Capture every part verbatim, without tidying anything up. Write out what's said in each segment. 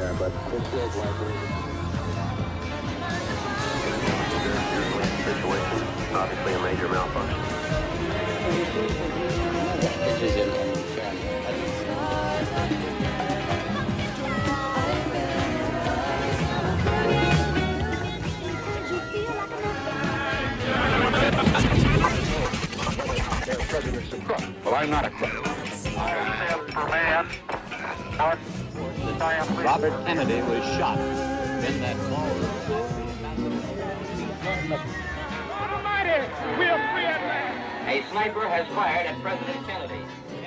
there, but this is likely. Situation, obviously a major malfunction. This is in President's a crook. Well, I'm not a crook. Robert Kennedy was shot in that ballroom. Almighty, we are free at last. A sniper has fired at President Kennedy.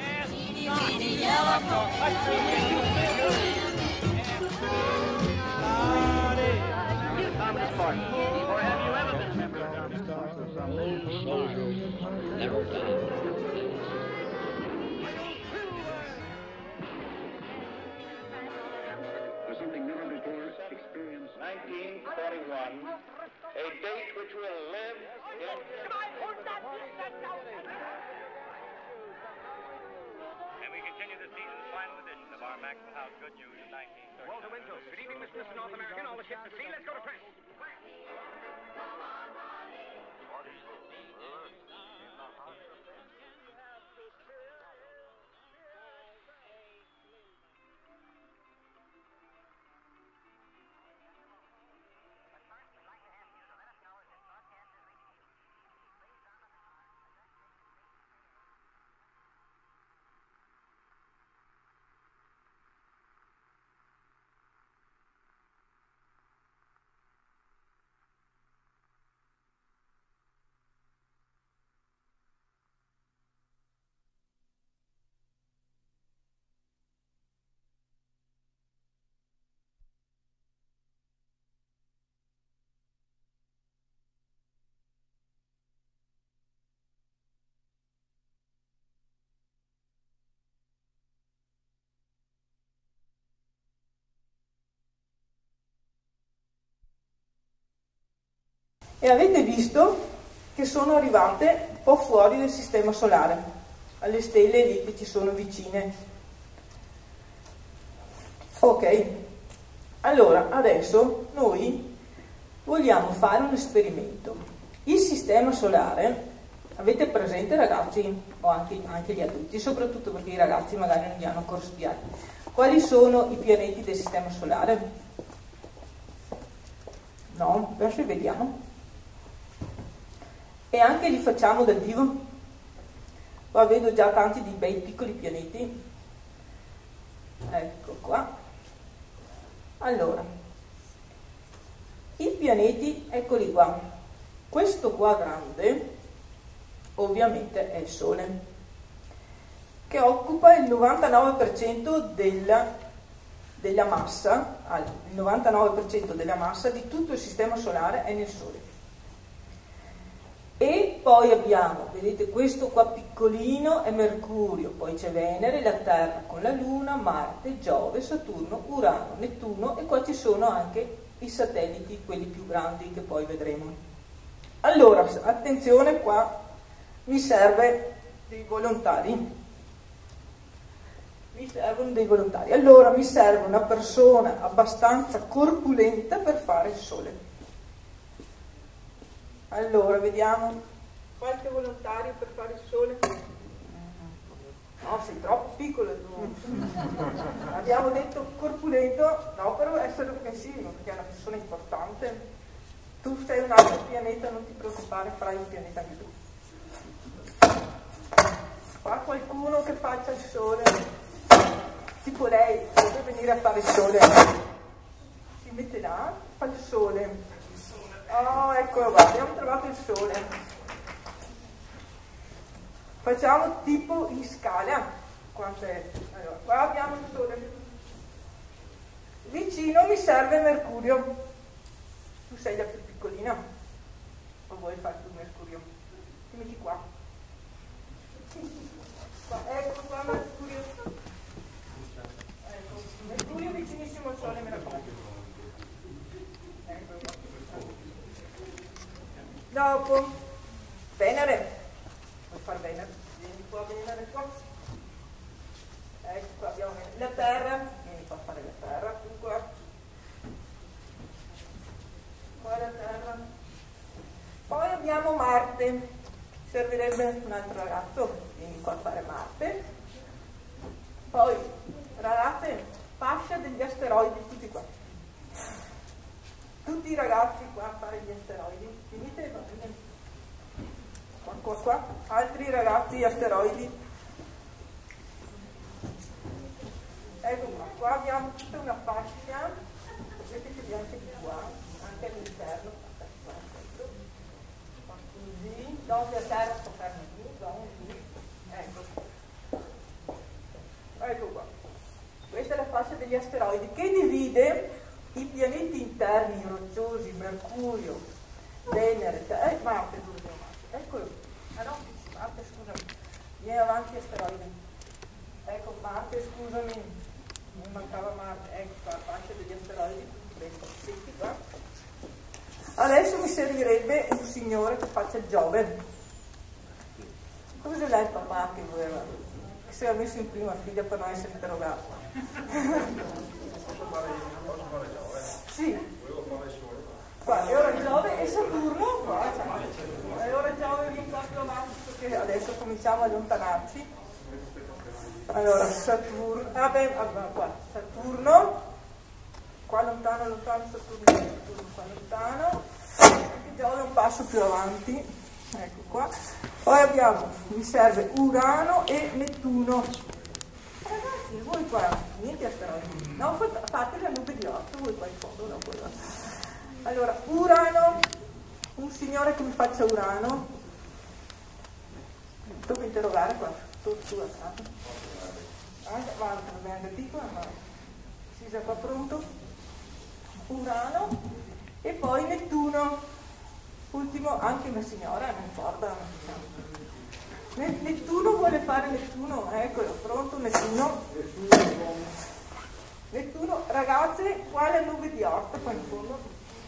Communist Party. Or have you ever been a member of Communist Party? Never done. Something never before experienced. nineteen forty-one, a date which will live in... And we continue the season's final edition of our Maxwell House Good News nineteen thirty. Walter Winchell. Good evening, Mister North American. All the ships at sea. Let's go to press. E avete visto che sono arrivate un po' fuori del sistema solare, alle stelle lì che ci sono vicine. Ok, allora adesso noi vogliamo fare un esperimento. Il sistema solare, avete presente ragazzi, o anche, anche gli adulti, soprattutto perché i ragazzi magari non li hanno ancora studiati, quali sono i pianeti del sistema solare? No? Adesso vediamo. E anche li facciamo dal vivo. Qua vedo già tanti di bei piccoli pianeti. Ecco qua. Allora, i pianeti, eccoli qua. Questo qua grande, ovviamente, è il Sole, che occupa il novantanove per cento della, della massa, il novantanove per cento della massa di tutto il sistema solare è nel Sole. E poi abbiamo, vedete, questo qua piccolino è Mercurio, poi c'è Venere, la Terra con la Luna, Marte, Giove, Saturno, Urano, Nettuno, e qua ci sono anche i satelliti, quelli più grandi che poi vedremo. Allora, attenzione, qua mi serve dei volontari. Mi servono dei volontari. Allora, mi serve una persona abbastanza corpulenta per fare il Sole. Allora, vediamo, qualche volontario per fare il Sole? No, sei troppo piccolo tu. Abbiamo detto corpulento, no, però essere offensivo, perché è una persona importante. Tu sei un altro pianeta, non ti preoccupare, farai un pianeta anche tu. Qua qualcuno che faccia il Sole, tipo lei, deve venire a fare il Sole. Si mette là, fa il Sole. Oh, eccolo qua, abbiamo trovato il Sole. Facciamo tipo in scala. Quant'è? Allora, qua abbiamo il Sole. Vicino mi serve Mercurio. Tu sei la più piccolina? O vuoi fare tu Mercurio? Ti metti qua. Qua, ecco qua Mercurio. Ecco, Mercurio vicinissimo al Sole, me la faccio. Ecco qua. Dopo, Venere. Vuoi fare Venere? Vieni qua, Venere qua. Ecco qua abbiamo la Terra. Vieni qua a fare la Terra, tu qua. abbiamo Marte, servirebbe un altro ragazzo, quindi qua a fare Marte. Poi, ragazze, fascia degli asteroidi, tutti qua. Tutti i ragazzi qua a fare gli asteroidi. Finite? Va bene. Qua, qua, qua. Altri ragazzi asteroidi. Ecco qua, qua abbiamo tutta una fascia, vedete che anche di qua, anche all'interno, così, donde a terra soffermi qui, donde, ecco. Ecco qua. Questa è la fascia degli asteroidi che divide i pianeti interni rocciosi, Mercurio, Venere, eh, Marte, dove abbiamo Marte? Eccolo. Ah no, Marte, scusami. Vieni avanti asteroidi. Ecco Marte, scusami. Mi mancava Marte. Ecco qua, la fascia degli asteroidi. Questi qua. Adesso mi servirebbe un signore che faccia Giove. Cos'è lei il papà che voleva? Che si era messo in prima figlia per non essere interrogato. Sì. Qua è ora Giove e Saturno. Qua, cioè, è ora Giove e un po' più avanti perché adesso cominciamo a allontanarci. Allora, Saturno, ah beh, qua, Saturno, qua lontano, lontano, Saturno, Saturno, qua lontano, e Giove un passo più avanti, ecco qua. Poi abbiamo, mi serve Urano e Nettuno. Ragazzi, voi qua, niente asteroidi, no, fate la nube di otto, voi qua in fondo, no, quello. Allora, Urano, un signore che mi faccia Urano, devo interrogare qua, tortura, anche, guarda, non è anche piccola, ma si sa qua pronto. Urano e poi Nettuno, ultimo, anche una signora, non importa. Nettuno vuole fare Nettuno, eccolo, pronto Nettuno. Nettuno, ragazze, qua è la nube di Oort, qua in fondo.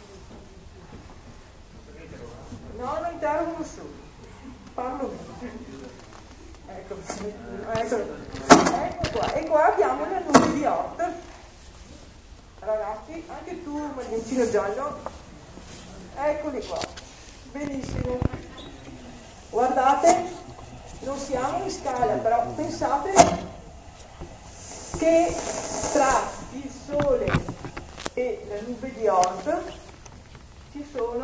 No, non interrogo nessuno, parlo io. Ecco, ecco, ecco qua, e qua abbiamo la nube di Oort. Ragazzi, anche tu, maglioncino giallo, eccoli qua, benissimo. Guardate, non siamo in scala, però pensate che tra il Sole e la nube di Oort ci sono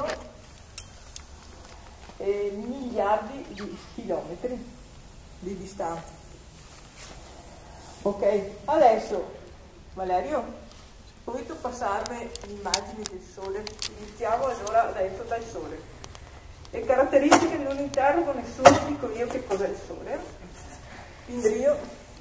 eh, miliardi di chilometri di distanza. Ok, adesso Valerio, potete passarmi l'immagine del Sole? Iniziamo allora adesso dal Sole. Le caratteristiche non interrogo nessuno, dico io che cos'è il Sole. Indrio.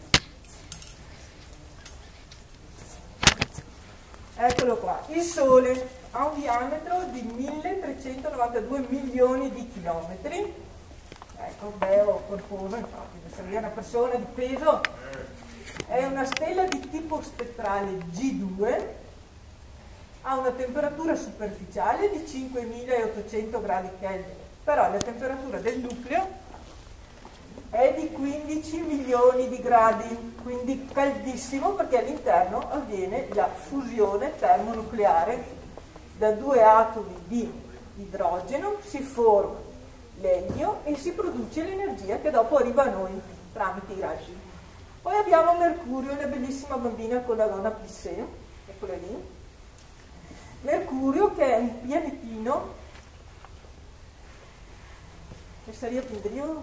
Eccolo qua. Il Sole ha un diametro di milletrecentonovantadue milioni di chilometri. Ecco, bello corposo, infatti, se è una persona di peso. È una stella di tipo spettrale G due, ha una temperatura superficiale di cinquemilaottocento gradi Kelvin, però la temperatura del nucleo è di quindici milioni di gradi, quindi caldissimo perché all'interno avviene la fusione termonucleare. Da due atomi di idrogeno si forma l'elio e si produce l'energia che dopo arriva a noi tramite i raggi. Poi abbiamo Mercurio, una bellissima bambina con la donna Pissè, eccola lì. Mercurio che è un pianetino, che sarebbe Indrio.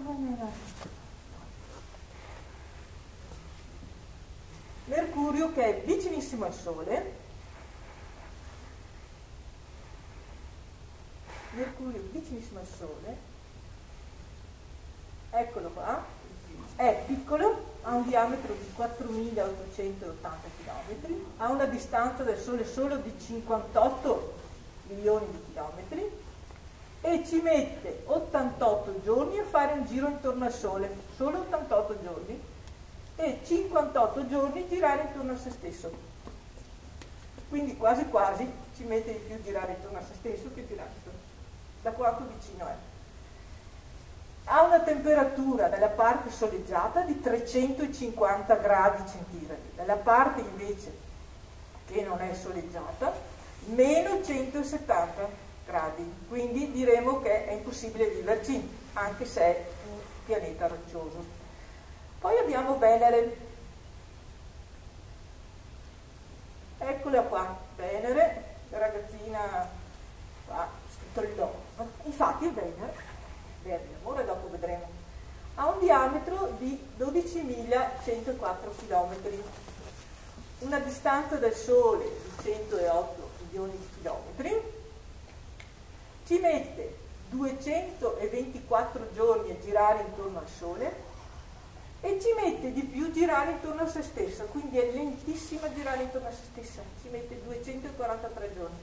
Mercurio che è vicinissimo al Sole. Mercurio vicinissimo al Sole. Eccolo qua. È piccolo, ha un diametro di quattromilaottocentottanta chilometri, ha una distanza dal Sole solo di cinquantotto milioni di chilometri e ci mette ottantotto giorni a fare un giro intorno al Sole, solo ottantotto giorni, e cinquantotto giorni girare intorno a se stesso. Quindi quasi quasi ci mette di più girare intorno a se stesso che girare intorno. Da quanto vicino è. Ha una temperatura nella parte soleggiata di trecentocinquanta gradi centigradi, nella parte invece che non è soleggiata meno centosettanta gradi, quindi quindi diremo che è impossibile viverci, anche se è un pianeta roccioso. Poi abbiamo Venere. Eccola qua, Venere, la ragazzina qua, scritto il love. Infatti Venere, verde amore, dopo vedremo, ha un diametro di dodicimilacentoquattro chilometri, una distanza dal Sole di centootto milioni di chilometri, ci mette duecentoventiquattro giorni a girare intorno al Sole e ci mette di più girare intorno a se stessa, quindi è lentissima a girare intorno a se stessa, ci mette duecentoquarantatré giorni.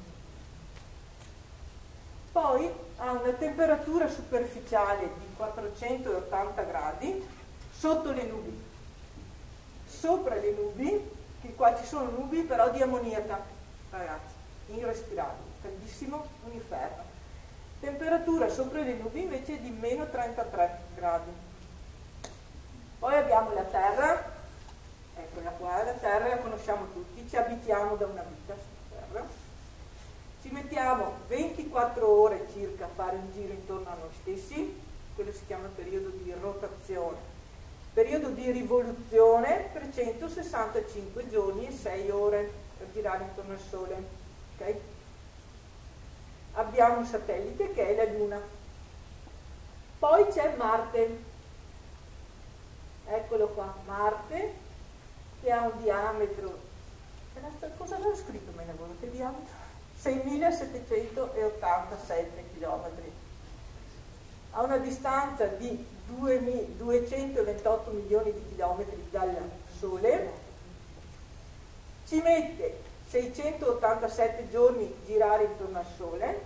Poi ha una temperatura superficiale di quattrocentottanta gradi sotto le nubi. Sopra le nubi, che qua ci sono nubi però di ammoniaca, ragazzi, irrespirabili, caldissimo, un inferno. Temperatura sopra le nubi invece di meno trentatré gradi. Poi abbiamo la Terra, eccola qua, la Terra la conosciamo tutti, ci abitiamo da una vita sulla Terra, ci mettiamo ventiquattro ore circa a fare un giro intorno a noi stessi, quello si chiama periodo di rotazione, periodo di rivoluzione trecentosessantacinque giorni e sei ore per girare intorno al Sole, ok? Abbiamo un satellite che è la Luna, poi c'è Marte. Eccolo qua, Marte, che ha un diametro, cosa avevo scritto me ne avevo, che diametro? seimilasettecentottantasette chilometri, ha una distanza di duecentoventotto milioni di chilometri dal Sole, ci mette seicentottantasette giorni a girare intorno al Sole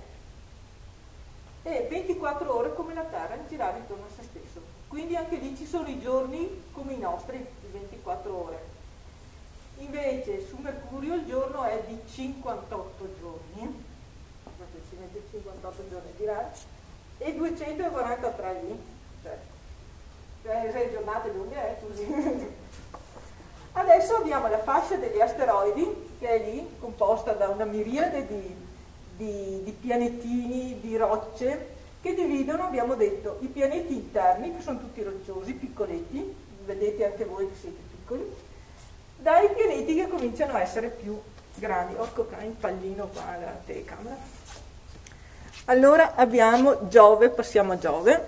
e ventiquattro ore come la Terra a girare intorno a se stesso. Quindi anche lì ci sono i giorni come i nostri, di ventiquattro ore. Invece su Mercurio il giorno è di cinquantotto giorni, perché ci mette cinquantotto giorni a girare, e duecentoquarantatré lì, cioè, cioè sei giornate lunghe, eh, così. Adesso abbiamo la fascia degli asteroidi, che è lì, composta da una miriade di, di, di pianetini, di rocce, che dividono, abbiamo detto, i pianeti interni, che sono tutti rocciosi, piccoletti, vedete anche voi che siete piccoli, dai pianeti che cominciano a essere più grandi. Ecco qua il pallino qua alla telecamera. Allora abbiamo Giove, passiamo a Giove.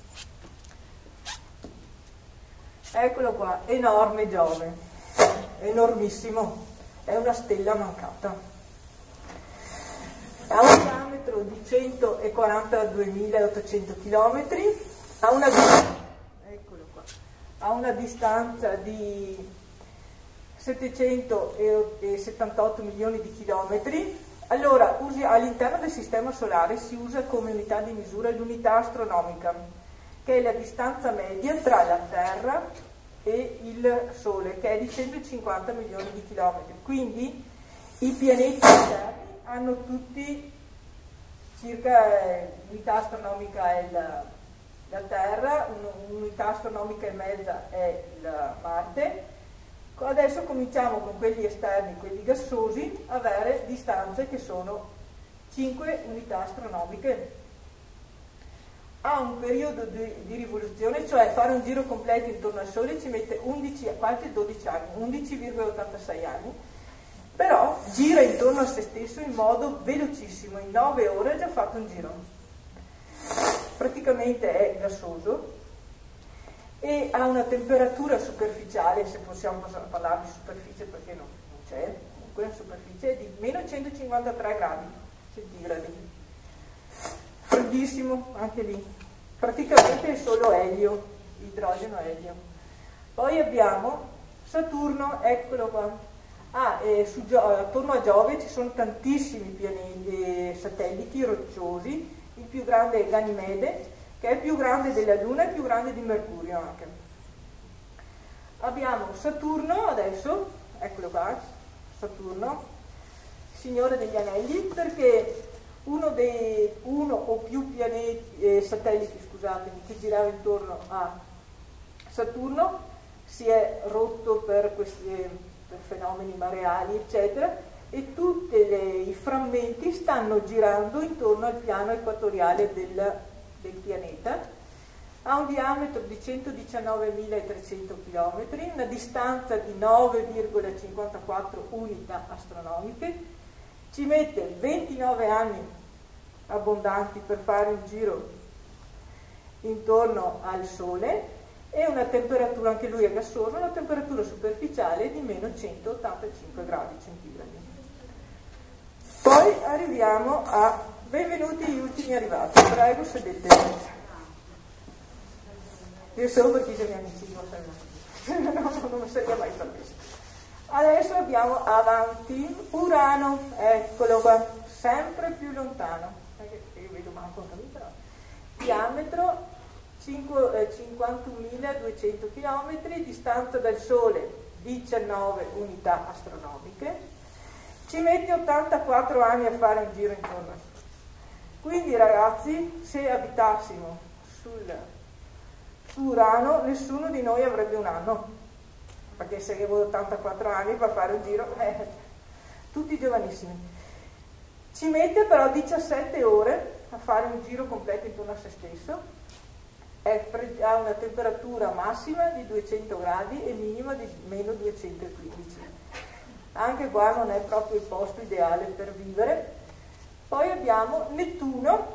Eccolo qua, enorme Giove, enormissimo, è una stella mancata. Ha un diametro di centoquarantaduemilaottocento chilometri, ha una, eccolo qua, ha una distanza di settecentosettantotto milioni di chilometri. Allora, usi, all'interno del sistema solare si usa come unità di misura l'unità astronomica, che è la distanza media tra la Terra e il Sole, che è di centocinquanta milioni di chilometri. Quindi i pianeti interni hanno tutti circa, eh, l'unità astronomica è la, la Terra, un'unità astronomica e mezza è la Marte. Adesso cominciamo con quelli esterni, quelli gassosi, a avere distanze che sono cinque unità astronomiche. Ha un periodo di, di rivoluzione, cioè fare un giro completo intorno al Sole ci mette undici, quasi dodici anni, undici virgola ottantasei anni, però gira intorno a se stesso in modo velocissimo, in nove ore ha già fatto un giro. Praticamente è gassoso e ha una temperatura superficiale, se possiamo parlare di superficie perché no, non c'è, comunque la superficie è di meno centocinquantatré gradi centigradi, freddissimo anche lì, praticamente è solo elio, idrogeno elio. Poi abbiamo Saturno, eccolo qua. Ah, e su Gio- attorno a Giove ci sono tantissimi pianeti, satelliti rocciosi, il più grande è Ganimede, che è il più grande della Luna e il più grande di Mercurio anche. Abbiamo Saturno adesso, eccolo qua, Saturno, signore degli anelli, perché uno, dei, uno o più pianeti, eh, satelliti scusatemi, che girava intorno a Saturno si è rotto per questi per fenomeni mareali eccetera, e tutti i frammenti stanno girando intorno al piano equatoriale del, del pianeta. Ha un diametro di centodiciannovemilatrecento chilometri, una distanza di nove virgola cinquantaquattro unità astronomiche, ci mette ventinove anni abbondanti per fare un giro intorno al Sole e una temperatura, anche lui è gassoso, una temperatura superficiale di meno centottantacinque gradi centigradi. Poi arriviamo a benvenuti gli ultimi arrivati, prego sedete. Io solo perché siamo amici, non, non, non mi sarebbe mai permesso. Adesso abbiamo avanti Urano, eccolo qua, sempre più lontano, io vedo manco un camino, però. Diametro cinquantunomiladuecento chilometri, distanza dal Sole diciannove unità astronomiche, ci mette ottantaquattro anni a fare un giro intorno al Sole. Quindi ragazzi, se abitassimo sul su Urano, nessuno di noi avrebbe un anno, perché se avevo ottantaquattro anni per fare un giro, eh, tutti giovanissimi. Ci mette però diciassette ore a fare un giro completo intorno a se stesso, è fred- ha una temperatura massima di duecento gradi e minima di meno duecentoquindici. Anche qua non è proprio il posto ideale per vivere. Poi abbiamo Nettuno,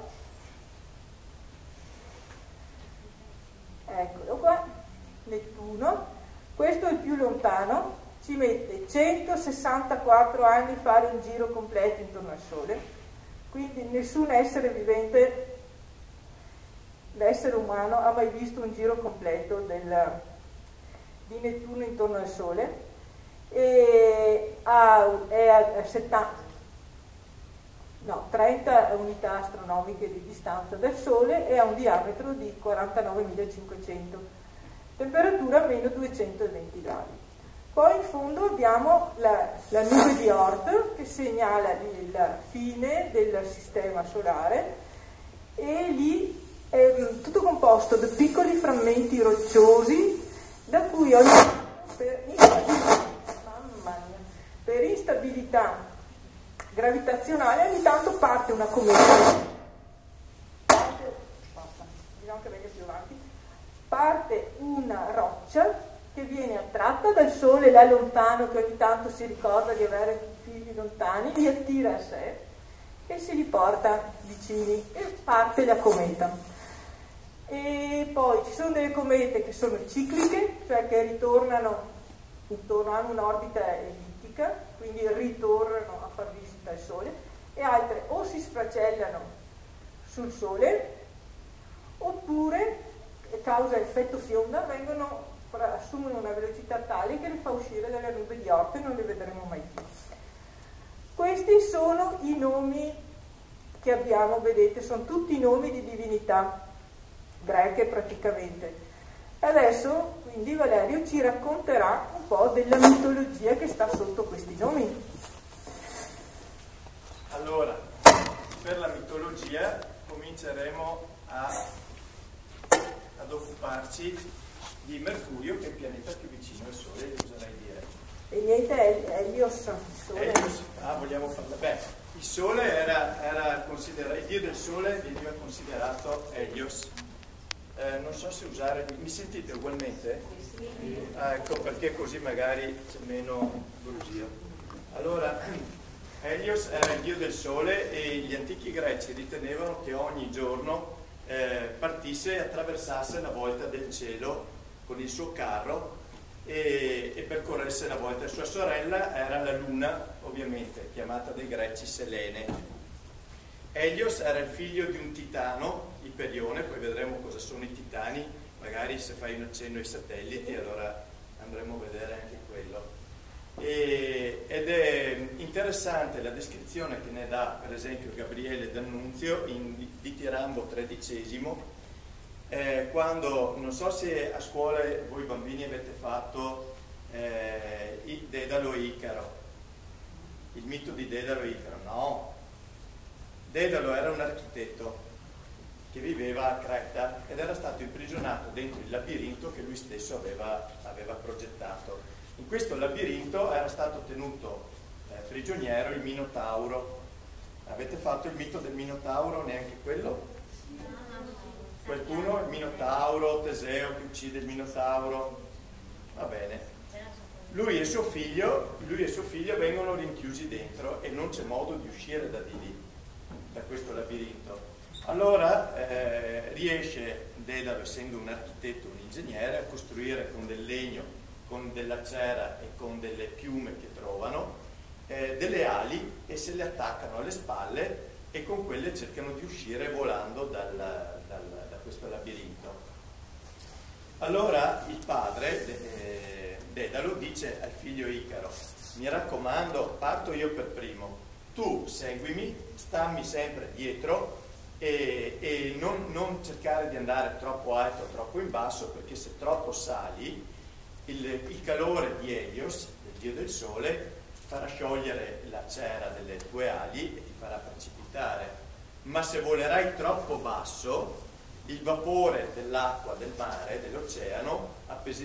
eccolo qua, Nettuno, questo è il più lontano, ci mette centosessantaquattro anni a fare un giro completo intorno al Sole, quindi nessun essere vivente, l'essere umano, ha mai visto un giro completo del, di Nettuno intorno al Sole, e ha, è a settanta, no, trenta unità astronomiche di distanza dal Sole e ha un diametro di quarantanovemilacinquecento, temperatura meno duecentoventi gradi. Poi in fondo abbiamo la, la nube di Oort che segnala la fine del sistema solare, e lì è tutto composto da piccoli frammenti rocciosi da cui ogni per instabilità, mamma mia, per instabilità gravitazionale ogni tanto parte una cometa, parte, basta, dirò anche meglio più avanti, parte una roccia che viene attratta dal Sole là lontano, che ogni tanto si ricorda di avere figli lontani, li attira a sé e se li porta vicini e parte la cometa. E poi ci sono delle comete che sono cicliche, cioè che ritornano intorno, hanno un'orbita ellittica, quindi ritornano a far visita al Sole, e altre o si sfracellano sul Sole oppure, causa effetto fionda, vengono assumono una velocità tale che le fa uscire dalla nube di Oort e non le vedremo mai più. Questi sono i nomi che abbiamo, vedete, sono tutti i nomi di divinità greche praticamente. Adesso quindi Valerio ci racconterà un po' della mitologia che sta sotto questi nomi. Allora, per la mitologia cominceremo a, ad occuparci di Mercurio, che è il pianeta più vicino al Sole, oserei dire. E niente, è Helios, il Sole. Helios, ah, vogliamo farla? Beh, il Sole era, era considerato, il dio del Sole veniva considerato Helios. Eh, non so se usare, mi sentite ugualmente? Sì. Ah, ecco, perché così magari c'è meno brusio. Allora, Helios era il dio del Sole e gli antichi greci ritenevano che ogni giorno eh, partisse e attraversasse la volta del cielo con il suo carro e, e percorresse la volta. Sua sorella era la Luna, ovviamente, chiamata dai greci Selene. Helios era il figlio di un titano, Iperione, poi vedremo cosa sono i titani, magari se fai un accenno ai satelliti allora andremo a vedere anche quello. E, ed è interessante la descrizione che ne dà per esempio Gabriele D'Annunzio in Ditirambo tredicesimo, eh, quando, non so se a scuola voi bambini avete fatto eh, il Dedalo e Icaro, il mito di Dedalo e Icaro. No, Dedalo era un architetto che viveva a Creta ed era stato imprigionato dentro il labirinto che lui stesso aveva, aveva progettato. In questo labirinto era stato tenuto eh, prigioniero, il Minotauro. Avete fatto il mito del Minotauro, neanche quello? Qualcuno? Il Minotauro, Teseo che uccide il Minotauro. Va bene. Lui e suo figlio, lui e suo figlio vengono rinchiusi dentro e non c'è modo di uscire da di lì, da questo labirinto. Allora eh, riesce Dedalo, essendo un architetto, un ingegnere, a costruire con del legno, con della cera e con delle piume che trovano, eh, delle ali, e se le attaccano alle spalle e con quelle cercano di uscire volando dal, dal, da questo labirinto. Allora il padre, eh, Dedalo, dice al figlio Icaro: mi raccomando, parto io per primo, tu seguimi, stammi sempre dietro e, e non, non cercare di andare troppo alto o troppo in basso, perché se troppo sali il, il calore di Helios, del dio del sole, farà sciogliere la cera delle tue ali e ti farà precipitare. Ma se volerai troppo basso, il vapore dell'acqua, del mare, dell'oceano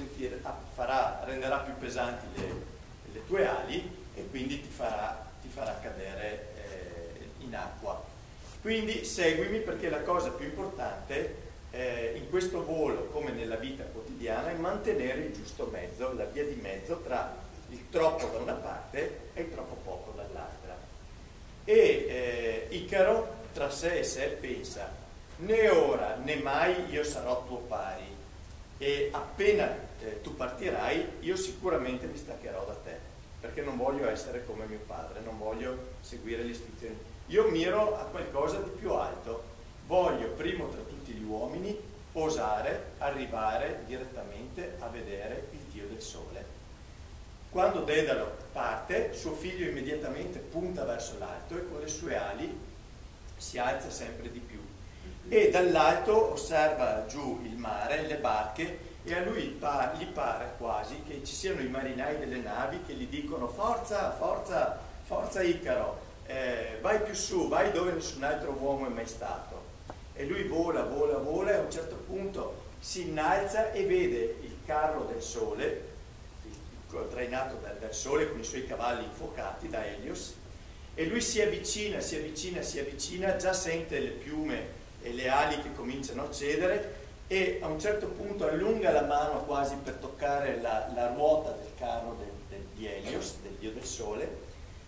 farà, renderà più pesanti le, le tue ali e quindi ti farà, ti farà cadere eh, in acqua. Quindi seguimi, perché la cosa più importante eh, in questo volo, come nella vita quotidiana, è mantenere il giusto mezzo, la via di mezzo tra il troppo da una parte e il troppo poco dall'altra. E eh, Icaro tra sé e sé pensa: né ora né mai io sarò tuo pari, e appena eh, tu partirai io sicuramente mi staccherò da te, perché non voglio essere come mio padre, non voglio seguire le istruzioni. Io miro a qualcosa di più alto, voglio primo tra tutti gli uomini osare arrivare direttamente a vedere il dio del sole. Quando Dedalo parte, suo figlio immediatamente punta verso l'alto e con le sue ali si alza sempre di più, e dall'alto osserva giù il mare, le barche, e a lui pa- gli pare quasi che ci siano i marinai delle navi che gli dicono: forza, forza, forza Icaro, eh, vai più su, vai dove nessun altro uomo è mai stato. E lui vola, vola, vola, e a un certo punto si innalza e vede il carro del sole, trainato dal, dal sole con i suoi cavalli infuocati da Helios, e lui si avvicina, si avvicina, si avvicina, già sente le piume e le ali che cominciano a cedere, e a un certo punto allunga la mano quasi per toccare la, la ruota del carro del, del, di Helios, del dio del sole,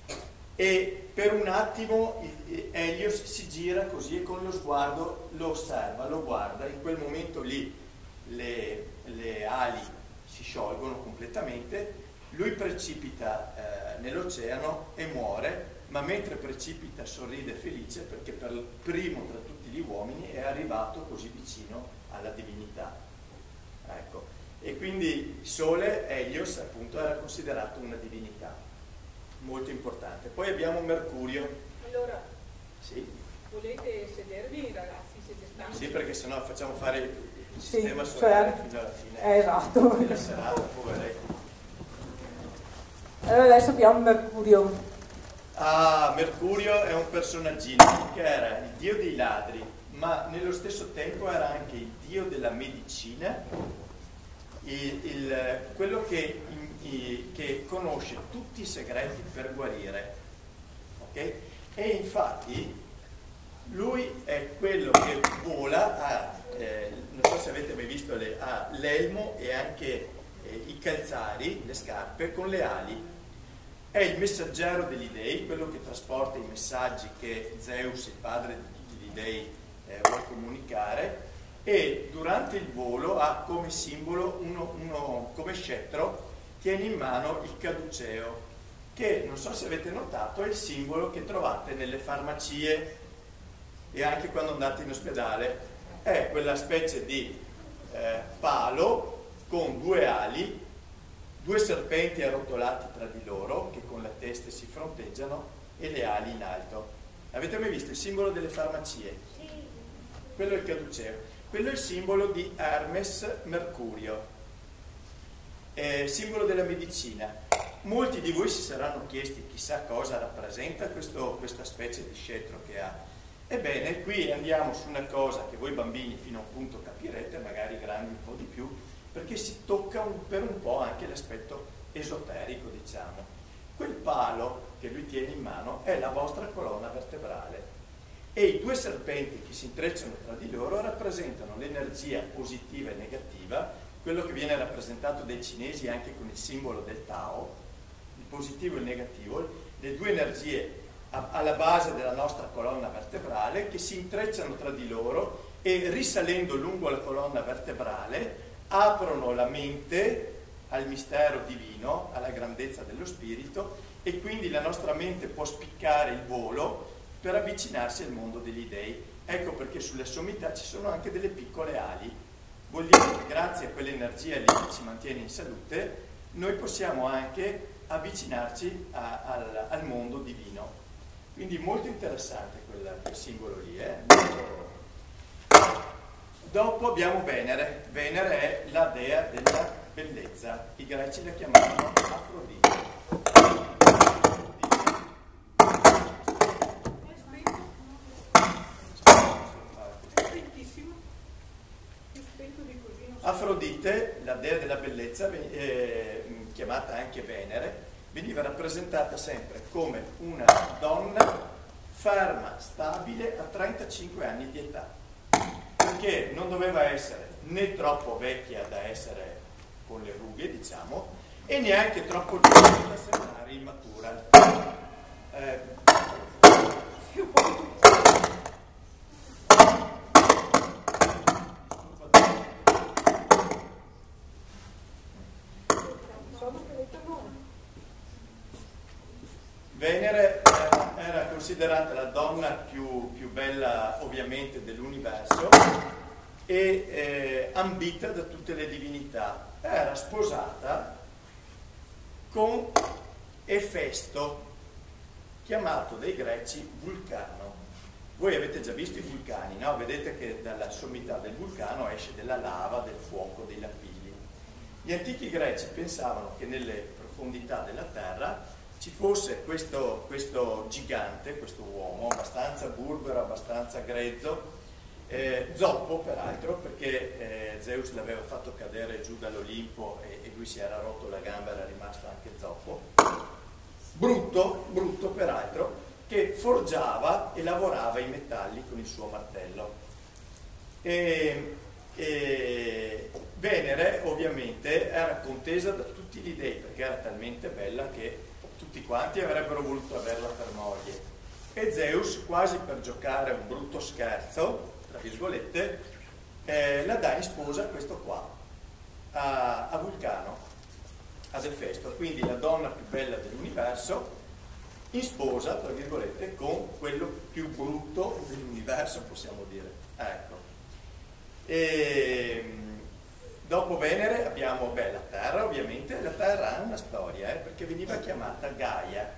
e per un attimo Helios si gira così e con lo sguardo lo osserva, lo guarda. In quel momento lì le, le ali si sciolgono completamente, lui precipita eh, nell'oceano e muore, ma mentre precipita sorride felice, perché per il primo tra tutti gli uomini è arrivato così vicino alla divinità. Ecco. E quindi il sole, Helios, appunto, era considerato una divinità molto importante. Poi abbiamo Mercurio. Allora, sì? volete sedervi, ragazzi? Siete stanchi? Sì, perché sennò facciamo fare il sì, sistema solare cioè, fino alla fine eh, esatto. della serata, poveretti. Allora adesso abbiamo Mercurio. Ah, Mercurio è un personaggino che era il dio dei ladri, ma nello stesso tempo era anche il dio della medicina, il, il, quello che, il, che conosce tutti i segreti per guarire. Okay? E infatti lui è quello che vola, ha, eh, non so se avete mai visto, le, ha l'elmo e anche eh, i calzari, le scarpe con le ali. È il messaggero degli dei, quello che trasporta i messaggi che Zeus, il padre di tutti gli dei, eh, vuole comunicare, e durante il volo ha come simbolo, uno, uno, come scettro, tiene in mano il caduceo, che non so se avete notato è il simbolo che trovate nelle farmacie e anche quando andate in ospedale. È quella specie di eh, palo con due ali, due serpenti arrotolati tra di loro che con la testa si fronteggiano e le ali in alto. Avete mai visto il simbolo delle farmacie? Sì. Quello è il caduceo. Quello è il simbolo di Hermes Mercurio, è simbolo della medicina. Molti di voi si saranno chiesti chissà cosa rappresenta questo, questa specie di scettro che ha. Ebbene, qui andiamo su una cosa che voi bambini fino a un punto capirete, magari grandi un po' di più, perché si tocca un, per un po' anche l'aspetto esoterico, diciamo. Quel palo che lui tiene in mano è la vostra colonna vertebrale e i due serpenti che si intrecciano tra di loro rappresentano l'energia positiva e negativa, quello che viene rappresentato dai cinesi anche con il simbolo del Tao, il positivo e il negativo, le due energie alla base della nostra colonna vertebrale che si intrecciano tra di loro e risalendo lungo la colonna vertebrale aprono la mente al mistero divino, alla grandezza dello spirito, e quindi la nostra mente può spiccare il volo per avvicinarsi al mondo degli dei. Ecco perché sulle sommità ci sono anche delle piccole ali. Vuol dire che grazie a quell'energia lì che ci mantiene in salute, noi possiamo anche avvicinarci a, al, al mondo divino. Quindi molto interessante quel, quel simbolo lì. Eh? Dopo abbiamo Venere. Venere è la dea della bellezza. I greci la chiamavano Afrodite. Afrodite, la dea della bellezza, eh, chiamata anche Venere, veniva rappresentata sempre come una donna ferma, stabile a trentacinque anni di età, perché non doveva essere né troppo vecchia da essere con le rughe, diciamo, e neanche troppo giovane da sembrare immatura. Eh, Venere era, era considerata la donna più, più bella ovviamente dell'universo e eh, ambita da tutte le divinità. Era sposata con Efesto, chiamato dai greci Vulcano. Voi avete già visto i vulcani, no? Vedete che dalla sommità del vulcano esce della lava, del fuoco, dei lapilli. Gli antichi greci pensavano che nelle profondità della terra ci fosse questo, questo gigante, questo uomo abbastanza burbero, abbastanza grezzo, eh, zoppo peraltro, perché eh, Zeus l'aveva fatto cadere giù dall'Olimpo e, e lui si era rotto la gamba, era rimasto anche zoppo, brutto, brutto peraltro, che forgiava e lavorava i metalli con il suo martello. E, e Venere ovviamente era contesa da tutti gli dei perché era talmente bella che tutti quanti avrebbero voluto averla per moglie, e Zeus, quasi per giocare un brutto scherzo, tra virgolette, eh, la dà in sposa a questo qua, a, a Vulcano, ad Efesto, quindi la donna più bella dell'universo, in sposa, tra virgolette, con quello più brutto dell'universo, possiamo dire. Ecco. E, dopo Venere abbiamo beh, la Terra, ovviamente. La Terra ha una storia, eh, perché veniva chiamata Gaia.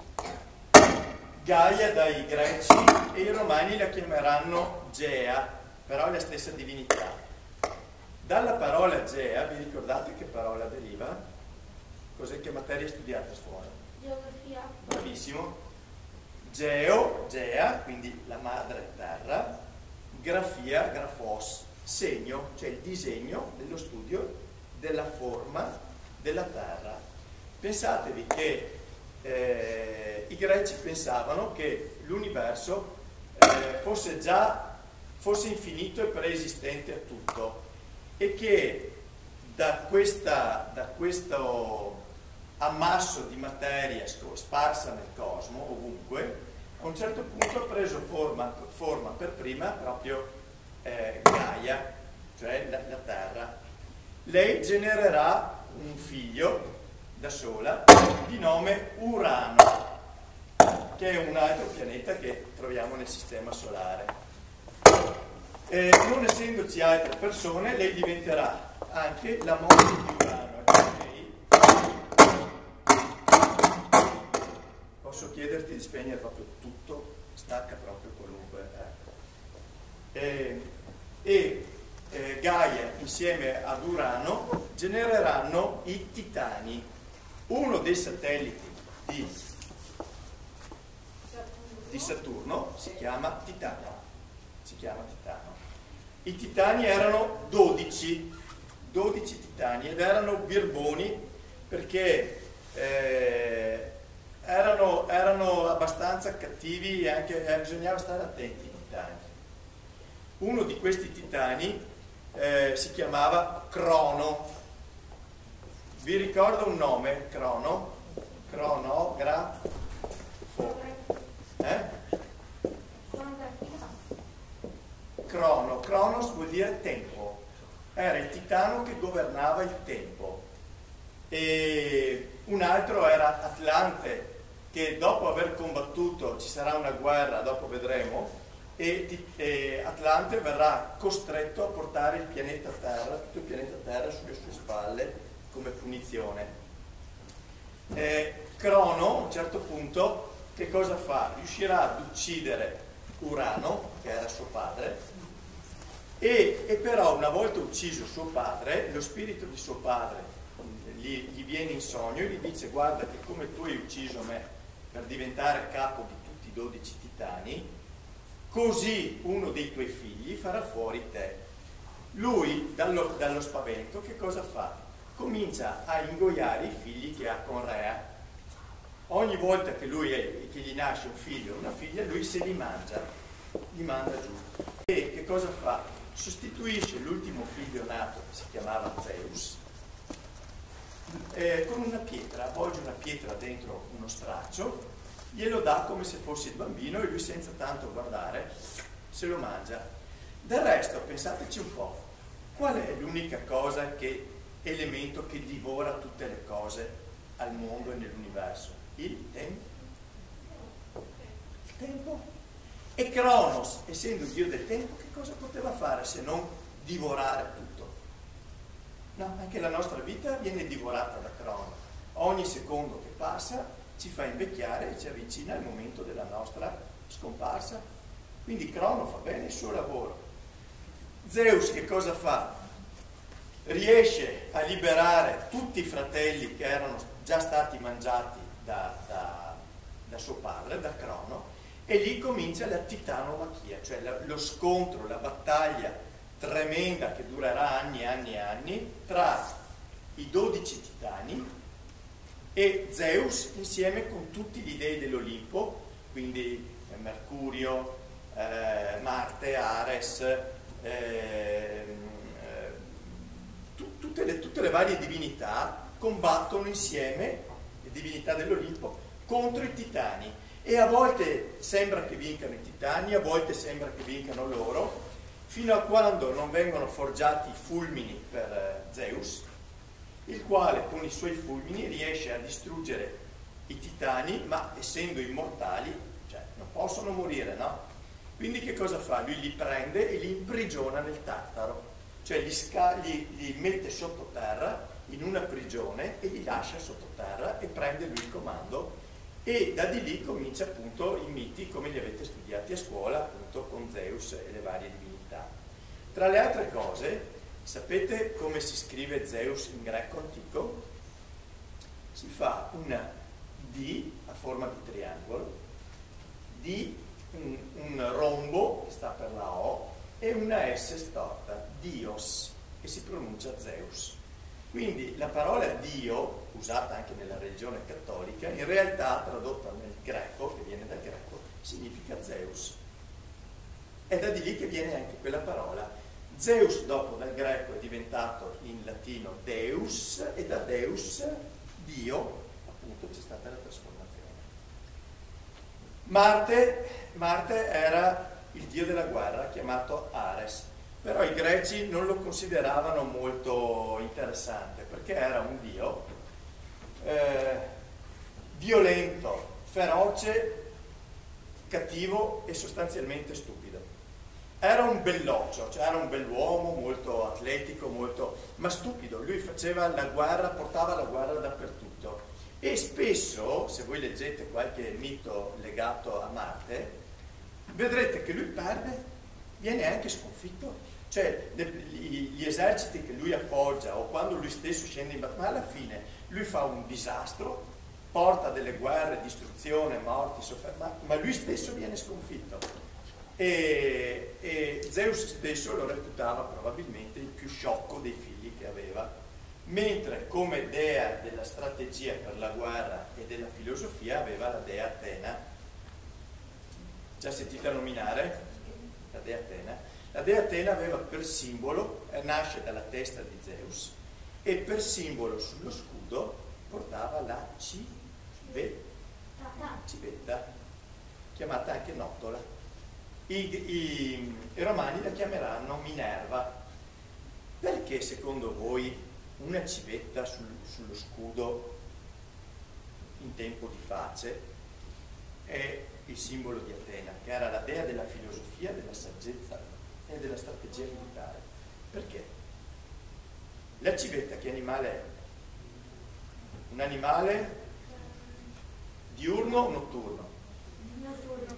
Gaia dai greci, e i romani la chiameranno Gea, però è la stessa divinità. Dalla parola Gea, vi ricordate che parola deriva? Cos'è, che materia studiate a scuola? Geografia. Bravissimo. Geo, Gea, quindi la madre terra, grafia, grafos, segno, cioè il disegno dello studio della forma della terra. Pensatevi che eh, i greci pensavano che l'universo eh, fosse già fosse infinito e preesistente a tutto, e che da, questa, da questo ammasso di materia sparsa nel cosmo, ovunque, a un certo punto ha preso forma, forma per prima proprio eh, Gaia, cioè la, la Terra. Lei genererà un figlio da sola di nome Urano, che è un altro pianeta che troviamo nel sistema solare. Eh, non essendoci altre persone, lei diventerà anche la moglie di Urano. Okay? Posso chiederti di spegnere proprio tutto, stacca proprio qualunque. Ecco. Eh, e eh, Gaia insieme ad Urano genereranno i Titani, uno dei satelliti di, di Saturno si chiama Titano. Si chiama Titano. I titani erano dodici, dodici titani, ed erano birboni perché eh, erano, erano abbastanza cattivi e anche eh, bisognava stare attenti ai titani. Uno di questi titani eh, si chiamava Crono. Vi ricordo un nome? Crono? Cronografo. Eh? Crono. Cronos vuol dire tempo. Era il titano che governava il tempo. E un altro era Atlante, che dopo aver combattuto, ci sarà una guerra, dopo vedremo, e, e Atlante verrà costretto a portare il pianeta Terra, tutto il pianeta Terra sulle sue spalle come punizione. Eh, Crono a un certo punto che cosa fa? Riuscirà ad uccidere Urano, che era suo padre, e, e però una volta ucciso suo padre, lo spirito di suo padre gli, gli viene in sogno e gli dice: guarda che come tu hai ucciso me per diventare capo di tutti i dodici titani, così uno dei tuoi figli farà fuori te. Lui dallo, dallo spavento che cosa fa? Comincia a ingoiare i figli che ha con Rea. Ogni volta che, lui è, che gli nasce un figlio o una figlia, lui se li mangia, li manda giù. E che cosa fa? Sostituisce l'ultimo figlio nato, che si chiamava Zeus, eh, con una pietra, avvolge una pietra dentro uno straccio, glielo dà come se fosse il bambino e lui senza tanto guardare se lo mangia. Del resto, pensateci un po', qual è l'unica cosa che, elemento che divora tutte le cose al mondo e nell'universo? Il tempo. Il tempo. E Cronos, essendo il dio del tempo, che cosa poteva fare se non divorare tutto? No, anche la nostra vita viene divorata da Crono. Ogni secondo che passa ci fa invecchiare e ci avvicina al momento della nostra scomparsa. Quindi Crono fa bene il suo lavoro. Zeus che cosa fa? Riesce a liberare tutti i fratelli che erano già stati mangiati da, da, da suo padre, da Crono, e lì comincia la titanomachia, cioè la, lo scontro, la battaglia tremenda che durerà anni e anni e anni tra i dodici titani e Zeus insieme con tutti gli dei dell'Olimpo, quindi eh, Mercurio, eh, Marte, Ares, eh, tu, tutte, le, tutte le varie divinità combattono insieme, le divinità dell'Olimpo, contro i titani. E a volte sembra che vincano i titani, a volte sembra che vincano loro, fino a quando non vengono forgiati i fulmini per uh, Zeus, il quale con i suoi fulmini riesce a distruggere i titani, ma essendo immortali, cioè non possono morire, no? Quindi che cosa fa? Lui li prende e li imprigiona nel Tartaro, cioè li, sca- li, li mette sottoterra in una prigione e li lascia sottoterra e prende lui il comando. E da di lì comincia appunto i miti come li avete studiati a scuola, appunto con Zeus e le varie divinità. Tra le altre cose, sapete come si scrive Zeus in greco antico? Si fa una D a forma di triangolo, D, un, un rombo che sta per la O e una S storta, Dios, e si pronuncia Zeus. Quindi la parola Dio, usata anche nella religione cattolica, in realtà tradotta nel greco, che viene dal greco, significa Zeus. È da di lì che viene anche quella parola. Zeus dopo dal greco è diventato in latino Deus e da Deus Dio, appunto c'è stata la trasformazione. Marte, Marte era il dio della guerra chiamato Ares. Però i greci non lo consideravano molto interessante perché era un dio eh, violento, feroce, cattivo e sostanzialmente stupido. Era un belloccio, cioè era un bell'uomo, molto atletico, molto, ma stupido. Lui faceva la guerra, portava la guerra dappertutto. E spesso, se voi leggete qualche mito legato a Marte, vedrete che lui perde, viene anche sconfitto. Cioè le, gli, gli eserciti che lui appoggia o quando lui stesso scende in battaglia, ma alla fine lui fa un disastro, porta delle guerre, distruzione, morti, sofferenza, ma lui stesso viene sconfitto. E, e Zeus stesso lo reputava probabilmente il più sciocco dei figli che aveva. mentre come dea della strategia per la guerra e della filosofia aveva la dea Atena. Già sentita nominare? La dea Atena. La dea Atena aveva per simbolo, eh, nasce dalla testa di Zeus, e per simbolo sullo scudo portava la civetta, civetta chiamata anche nottola. I, i, i romani la chiameranno Minerva. Perché secondo voi una civetta sul, sullo scudo in tempo di pace è il simbolo di Atena, che era la dea della filosofia, della saggezza e della strategia militare? Perché? La civetta che animale è? Un animale diurno o notturno? Notturno.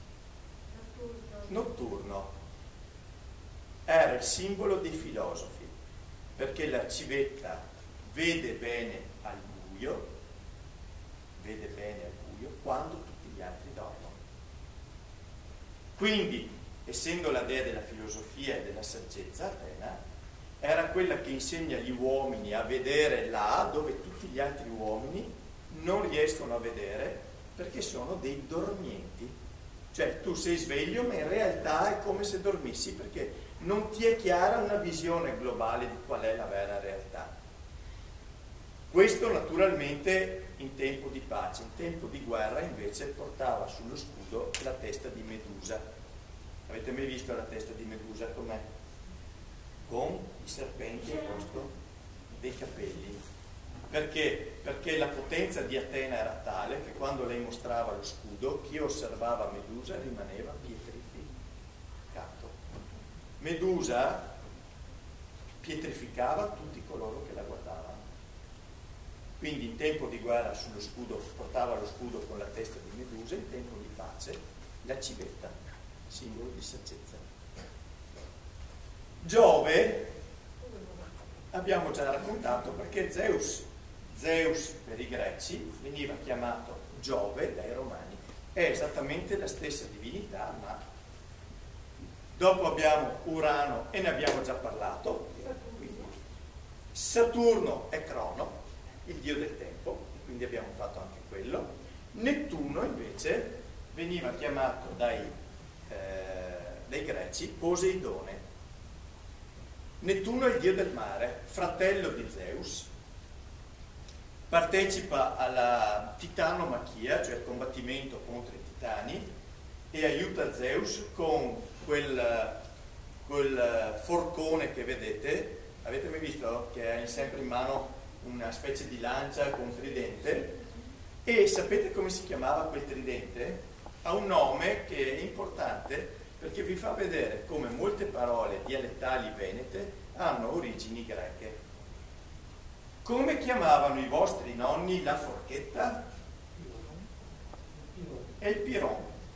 Notturno. Era il simbolo dei filosofi, perché la civetta vede bene al buio, vede bene al buio quando tutti gli altri dormono. Quindi, essendo la dea della filosofia e della saggezza, Atena era quella che insegna agli uomini a vedere là dove tutti gli altri uomini non riescono a vedere, perché sono dei dormienti. Cioè tu sei sveglio ma in realtà è come se dormissi, perché non ti è chiara una visione globale di qual è la vera realtà. Questo naturalmente in tempo di pace. In tempo di guerra invece portava sullo scudo la testa di Medusa. Avete mai visto la testa di Medusa com'è? Con i serpenti al posto dei capelli. Perché? Perché la potenza di Atena era tale che quando lei mostrava lo scudo, chi osservava Medusa rimaneva pietrificato. Medusa pietrificava tutti coloro che la guardavano. Quindi in tempo di guerra sullo scudo portava lo scudo con la testa di Medusa, in tempo di pace la civetta, simbolo di saggezza. Giove abbiamo già raccontato perché Zeus Zeus per i greci veniva chiamato Giove dai romani. È esattamente la stessa divinità, ma dopo abbiamo Urano e ne abbiamo già parlato. Saturno è Crono, il dio del tempo, quindi abbiamo fatto anche quello. Nettuno invece veniva chiamato dai, eh, dai greci Poseidone. Nettuno è il dio del mare, fratello di Zeus. Partecipa alla titanomachia, cioè al combattimento contro i titani, e aiuta Zeus con quel, quel forcone che vedete. Avete mai visto? Che ha sempre in mano una specie di lancia con un tridente. E sapete come si chiamava quel tridente? Ha un nome che è importante perché vi fa vedere come molte parole dialettali venete hanno origini greche. Come chiamavano i vostri nonni la forchetta? È il piron.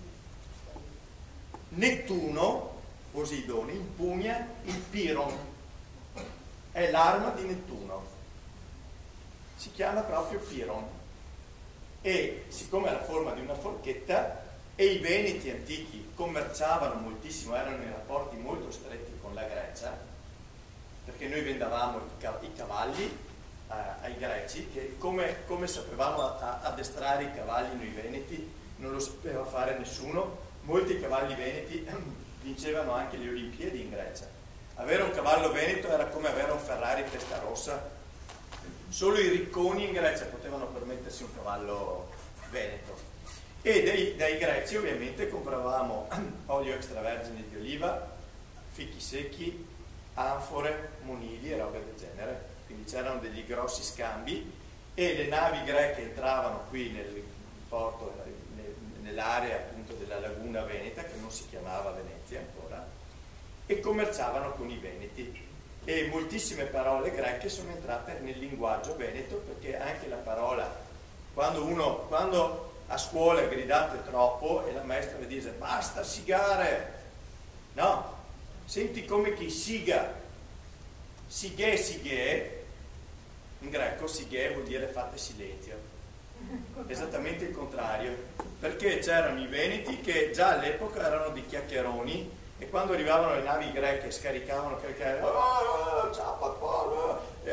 Nettuno, Poseidone, impugna il piron. È l'arma di Nettuno. Si chiama proprio piron. E siccome ha la forma di una forchetta, e i veneti antichi commerciavano moltissimo, erano in rapporti molto stretti con la Grecia, perché noi vendavamo i cavalli ai greci, che come, come sapevamo a, a addestrare i cavalli noi veneti non lo sapeva fare nessuno. Molti cavalli veneti vincevano anche le Olimpiadi in Grecia. Avere un cavallo veneto era come avere un Ferrari testa rossa. Solo i ricconi in Grecia potevano permettersi un cavallo veneto. E dai, dai greci ovviamente compravamo olio extravergine di oliva, fichi secchi, anfore, monili e robe del genere. Quindi c'erano degli grossi scambi e le navi greche entravano qui nel porto, nell'area appunto della laguna veneta, che non si chiamava Venezia ancora, e commerciavano con i veneti. E moltissime parole greche sono entrate nel linguaggio veneto, perché anche la parola, quando uno, quando a scuola gridate troppo e la maestra vi dice basta sigare, no, senti come chi siga, sighe sighe, in greco sighe vuol dire fate silenzio, esattamente il contrario, perché c'erano i veneti che già all'epoca erano dei chiacchieroni, e quando arrivavano le navi greche scaricavano, caricavano, oh, ciao papà,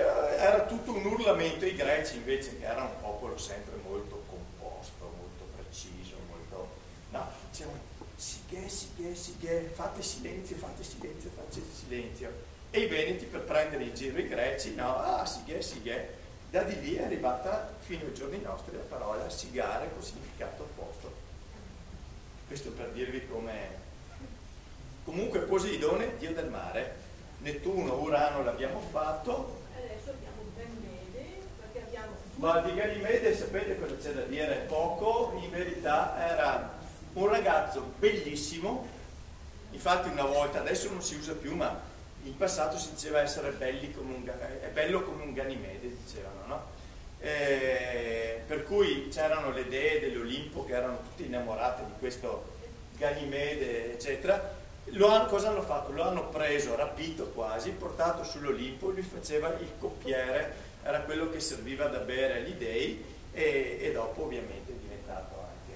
era tutto un urlamento. I greci invece, che erano un popolo sempre molto composto, molto preciso, molto... no, dicevano sighe, sighe, sighe, fate silenzio, fate silenzio, fate silenzio. E i veneti, per prendere in giro i greci, no, ah, sighe, sighe. Da di lì è arrivata fino ai giorni nostri la parola sigare con significato opposto. Questo per dirvi come... Comunque Poseidone, dio del mare, Nettuno, Urano l'abbiamo fatto. Adesso abbiamo Ganimede, perché abbiamo... Ma di Ganimede sapete cosa c'è da dire? Poco, in verità era un ragazzo bellissimo, infatti una volta, adesso non si usa più, ma in passato si diceva essere belli come un, è bello come un Ganimede, dicevano, no? Eh, per cui c'erano le dee dell'Olimpo che erano tutte innamorate di questo Ganimede, eccetera. Lo hanno, cosa hanno fatto? Lo hanno preso, rapito quasi, portato sull'Olimpo, lui faceva il coppiere, era quello che serviva da bere agli dei, e, e dopo ovviamente è diventato anche...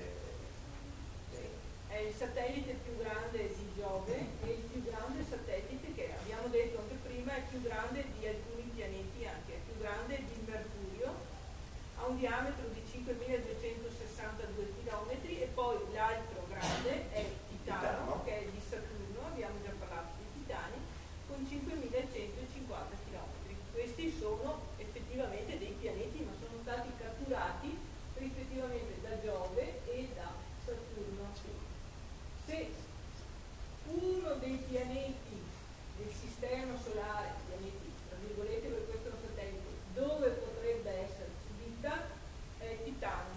È il satellite più grande di Giove e il più grande satellite, che abbiamo detto anche prima, è più grande di alcuni pianeti, anche è più grande di Mercurio, ha un diametro di cinquemiladuecentosessantadue chilometri, e poi l'altro grande è Titano, Titano, che è di Saturno, abbiamo già parlato di Titani, con cinquemilacentocinquanta chilometri. Questi sono effettivamente dei pianeti, ma sono stati catturati rispettivamente da Giove e da Saturno. Se uno dei pianeti del sistema solare, pianeti tra virgolette per questo satellite, dove potrebbe esserci vita, è Titano,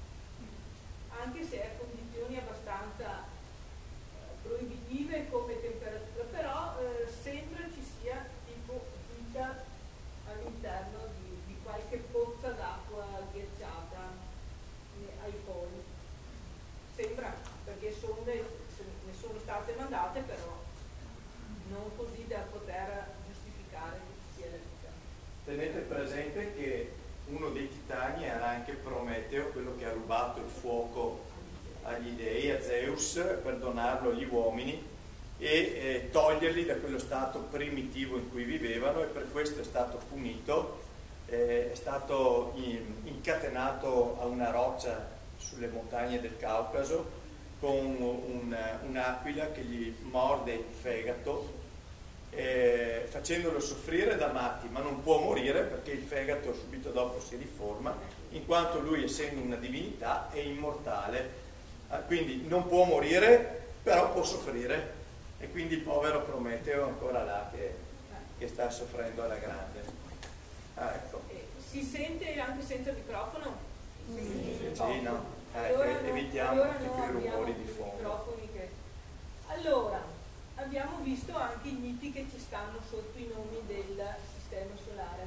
anche se a condizioni abbastanza eh, proibitive come temperatura, però eh, sembra ci sia tipo vita all'interno di, di qualche pozza d'acqua ghiacciata eh, ai poli. Sembra, perché sonde ne sono state mandate, però non così da poter giustificare che ci sia la vita. Tenete presente che uno dei titani era anche Prometeo, quello che ha rubato il fuoco agli dei, a Zeus, per donarlo agli uomini e eh, toglierli da quello stato primitivo in cui vivevano, e per questo è stato punito, eh, è stato in, incatenato a una roccia sulle montagne del Caucaso con un, un'aquila che gli morde il fegato, eh, facendolo soffrire da matti, ma non può morire perché il fegato subito dopo si riforma, in quanto lui, essendo una divinità, è immortale, eh, quindi non può morire, però può soffrire, e quindi il povero Prometeo è ancora là che, che sta soffrendo alla grande. Ah, ecco. Si sente anche senza microfono? Sì, sì, no. Eh, Allora, evitiamo allora tutti quei rumori di fondo. Che... Allora, abbiamo visto anche i miti che ci stanno sotto i nomi del sistema solare.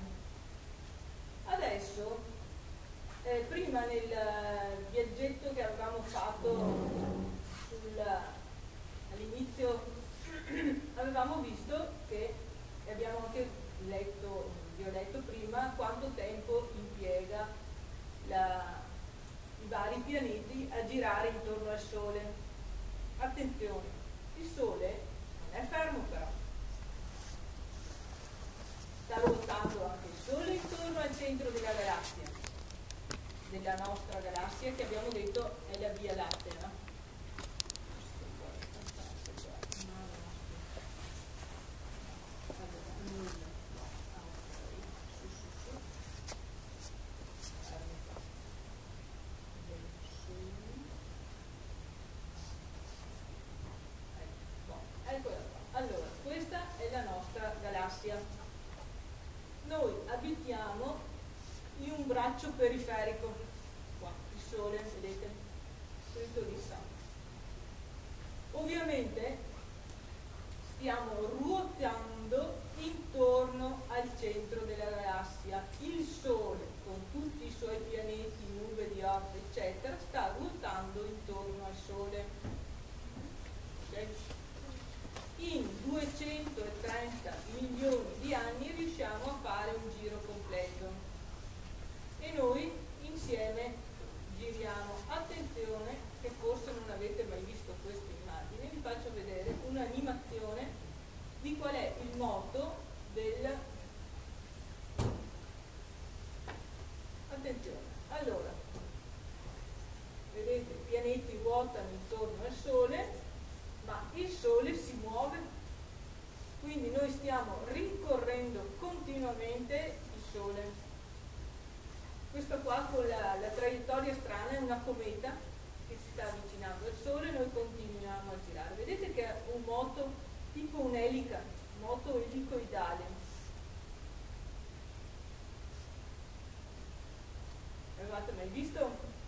Adesso, eh, prima nel viaggetto che avevamo fatto all'inizio, avevamo visto che, e abbiamo anche letto, vi ho detto prima, quanto tempo impiega la... i vari pianeti a girare intorno al Sole. Attenzione, il Sole non è fermo, però sta ruotando anche il Sole intorno al centro della galassia, della nostra galassia, che abbiamo detto è la Via Lattea. Allora, questa è la nostra galassia. Noi abitiamo in un braccio periferico, qua, il Sole, vedete? Scritto di Sa. Ovviamente stiamo ruotando intorno al centro della galassia. Il Sole, con tutti i suoi pianeti, nube di Oort, eccetera, sta ruotando intorno al Sole. Okay? In duecentotrenta milioni di anni riusciamo a fare un giro completo e noi insieme giriamo. Attenzione, che forse non avete mai visto questa immagine, vi faccio vedere un'animazione di qual è il moto del attenzione, allora, vedete, i pianeti ruotano intorno al Sole, ma il Sole si muove, quindi noi stiamo rincorrendo continuamente il Sole. Questo qua con la, la traiettoria strana è una cometa che si sta avvicinando al Sole e noi continuiamo a girare. Vedete che è un moto tipo un'elica, un moto elicoidale. Avevate mai visto?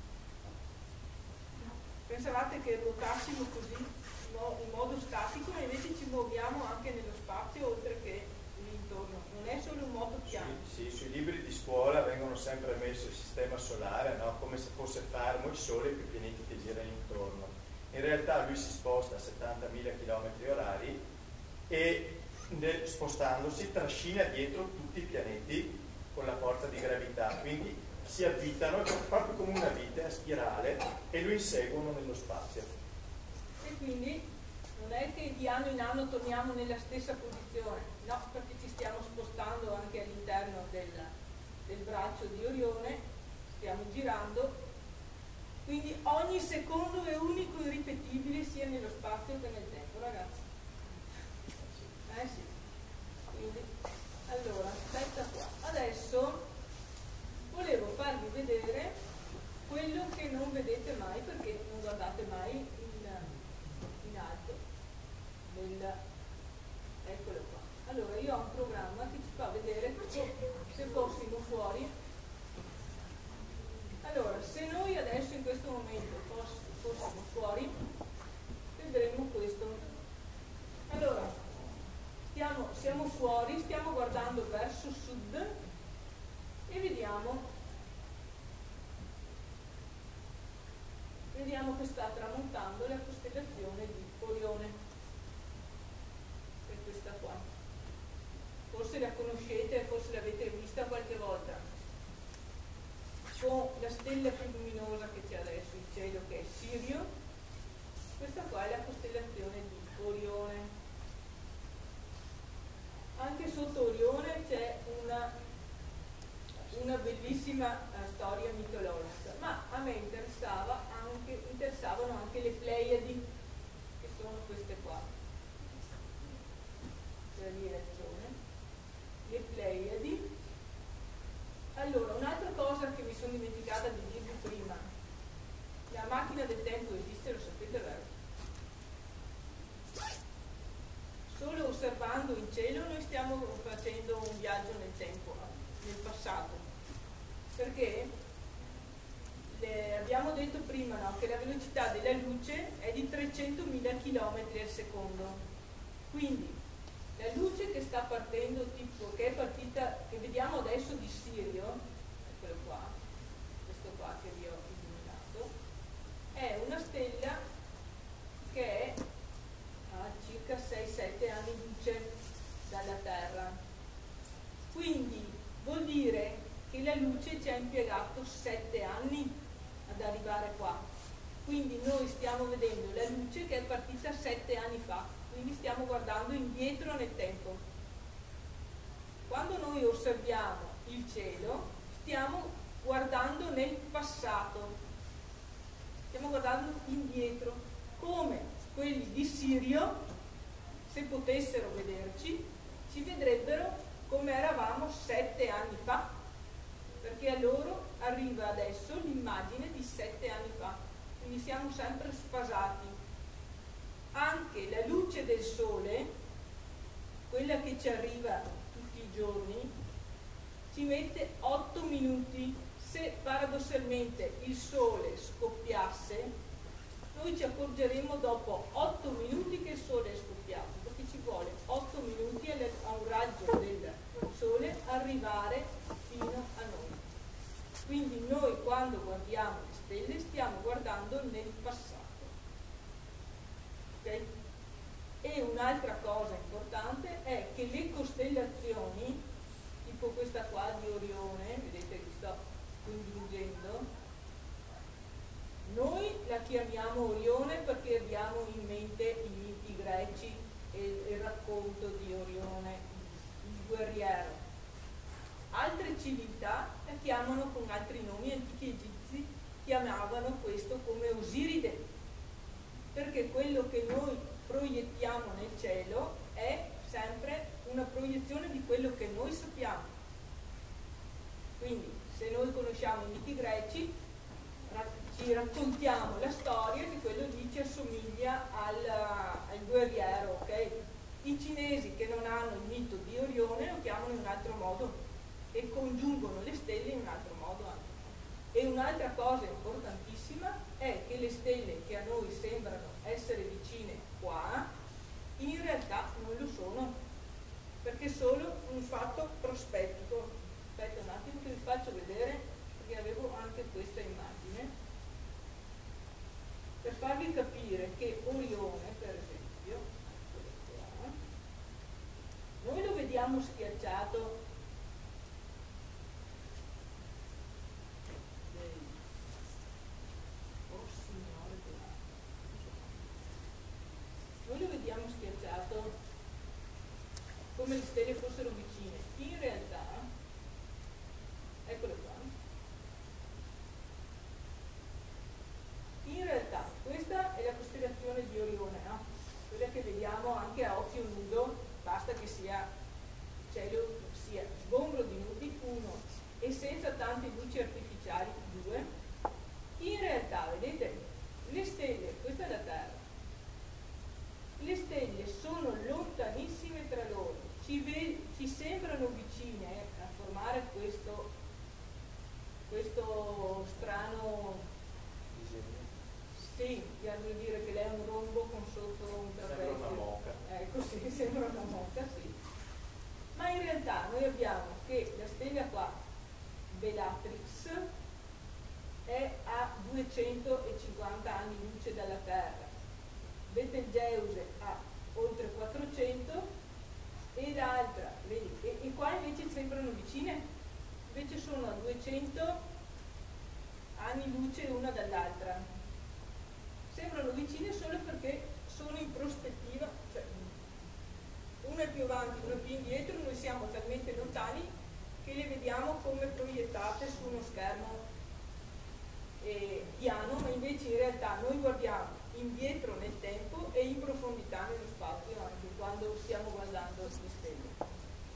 Pensavate che ruotassimo così in modo statico e invece ci muoviamo anche nello spazio oltre che lì intorno. Non è solo un moto piano. Sì, sì, sui libri di scuola vengono sempre messo il sistema solare, no? Come se fosse fermo il Sole e i pianeti che girano intorno. In realtà lui si sposta a settantamila chilometri orari e nel, spostandosi trascina dietro tutti i pianeti con la forza di gravità, quindi si avvitano proprio come una vite a spirale e lo inseguono nello spazio. E quindi non è che di anno in anno torniamo nella stessa posizione, no, perché ci stiamo spostando anche all'interno del, del braccio di Orione, stiamo girando, quindi ogni secondo è unico e irripetibile sia nello spazio che nel tempo, ragazzi. Eh sì, quindi, allora, aspetta qua, adesso volevo farvi vedere quello che non vedete mai perché non guardate mai in, in alto del, eccolo qua. Allora io ho un programma che ci fa vedere se fossimo fuori. Allora se noi adesso in questo momento foss, fossimo fuori vedremo questo. Allora stiamo, siamo fuori, stiamo guardando verso sud e vediamo, vediamo che sta tramontando la costellazione di Orione, è questa qua. Forse la conoscete, forse l'avete vista qualche volta, con la stella più luminosa che c'è adesso in cielo, che è Sirio. Questa qua è la costellazione di Orione. Anche sotto Orione c'è una una bellissima uh, storia mitologica, ma a me interessava anche, interessavano anche le Pleiadi, che sono queste qua, c'è lì ragione, le Pleiadi. Allora, un'altra cosa che mi sono dimenticata di dirvi prima, la macchina del tempo esiste, lo sapete, vero? Solo osservando in cielo noi stiamo facendo un viaggio nel tempo, nel passato, perché le, abbiamo detto prima, no, che la velocità della luce è di trecentomila chilometri al secondo, quindi la luce che sta partendo, tipo che è partita, che vediamo adesso di Sirio, eccolo qua, questo qua che vi ho illuminato, è una stella che è a circa sei sette anni luce dalla Terra, quindi vuol dire che la luce ci ha impiegato sette anni ad arrivare qua, quindi noi stiamo vedendo la luce che è partita sette anni fa, quindi stiamo guardando indietro nel tempo. Quando noi osserviamo il cielo stiamo guardando nel passato, stiamo guardando indietro, come quelli di Sirio, se potessero vederci, ci vedrebbero come eravamo sette anni fa, perché a loro arriva adesso l'immagine di sette anni fa, quindi siamo sempre sfasati. Anche la luce del sole, quella che ci arriva tutti i giorni, ci mette otto minuti. Se paradossalmente il sole scoppiasse, noi ci accorgeremo dopo otto minuti che il sole è scoppiato, perché ci vuole otto minuti a un raggio del sole arrivare fino a noi. Quindi noi quando guardiamo le stelle stiamo guardando nel passato. Okay? E un'altra cosa importante è che le costellazioni, tipo questa qua di Orione, vedete che sto congiungendo, noi la chiamiamo Orione perché abbiamo in mente i miti greci e il racconto di Orione, il guerriero. Altre civiltà la chiamano con altri nomi. Antichi egizi chiamavano questo come Osiride, perché quello che noi proiettiamo nel cielo è sempre una proiezione di quello che noi sappiamo. Quindi se noi conosciamo i miti greci, ci raccontiamo la storia di quello lì ci assomiglia al, al guerriero, ok? I cinesi che non hanno il mito di Orione lo chiamano in un altro modo e congiungono le stelle in un altro modo anche. E un'altra cosa importantissima è che le stelle che a noi sembrano essere vicine qua, in realtà non lo sono, perché è solo un fatto prospettico. Aspetta un attimo che vi faccio vedere, perché avevo anche questa immagine, per farvi capire che Orione, per esempio, qua, noi lo vediamo schiacciato noi lo vediamo schiacciato come le stelle fossero vicine. In realtà, eccolo qua, in realtà questa è la costellazione di Orione, no? Quella che vediamo anche a occhio nudo, basta che sia cielo, sia sgombro di nudi, uno, e senza tante luci artificiali, due. In realtà, vedete, le stelle, questa è la Terra, le stelle sono lontanissime tra loro, ci, ci sembrano vicine a formare questo, questo strano disegno. Sì, vuol dire che lei è un rombo con sotto un trapezio. Sembra una moca. Ecco, sì, sembra una moca, sì. Ma in realtà noi abbiamo che la stella qua, Bellatrix, è a duecentocinquanta anni luce dalla Terra. Betelgeuse ha oltre quattrocento e l'altra, vedi, e, e qua invece sembrano vicine, invece sono a duecento anni luce una dall'altra. Sembrano vicine solo perché sono in prospettiva, cioè una è più avanti, una è più indietro, noi siamo talmente lontani che le vediamo come proiettate su uno schermo eh, piano, ma invece in realtà noi guardiamo indietro nel tempo e in profondità nello spazio anche quando stiamo guardando le stelle.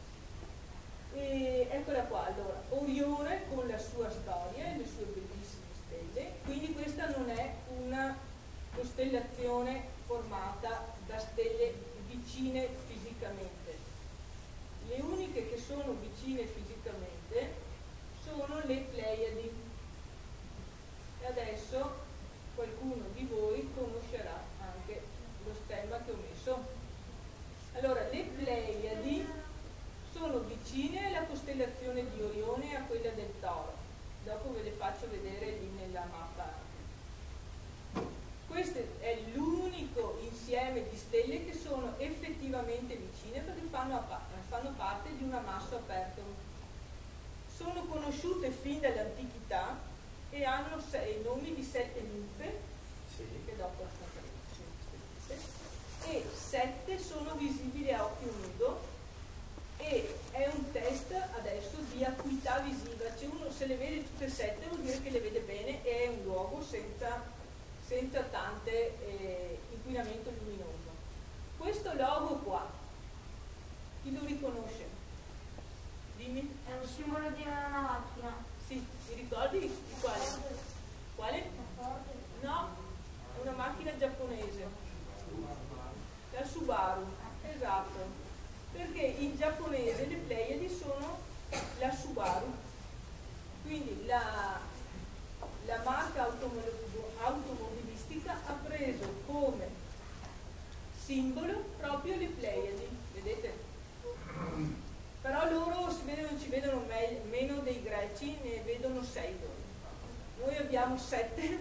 E eccola qua, allora, Orione con la sua storia e le sue bellissime stelle, quindi questa non è una costellazione formata da stelle vicine fisicamente. Le uniche che sono vicine fisicamente sono le Pleiadi. E adesso qualcuno di voi conoscerà anche lo stemma che ho messo. Allora, le Pleiadi sono vicine alla costellazione di Orione e a quella del Toro. Dopo ve le faccio vedere lì nella mappa. Questo è l'unico insieme di stelle che sono effettivamente vicine perché fanno, fanno parte di un ammasso aperto. Sono conosciute fin dall'antichità e hanno sei nomi di sette ninfe, sì, che dopo sono e sette sono visibili a occhio nudo e è un test adesso di acuità visiva, cioè uno se le vede tutte e sette vuol dire che le vede bene e è un luogo senza, senza tante eh, inquinamento luminoso. Questo logo qua, chi lo riconosce? Dimmi. È un simbolo di una macchina. Sì, ti ricordi di quale? Quale? No, è una macchina giapponese. La Subaru, esatto. Perché in giapponese le Pleiadi sono la Subaru. Quindi la, la marca automobilistica ha preso come simbolo proprio le Pleiadi, vedete? Però loro si vedono, ci vedono me, meno dei greci, ne vedono sei loro. Noi abbiamo sette.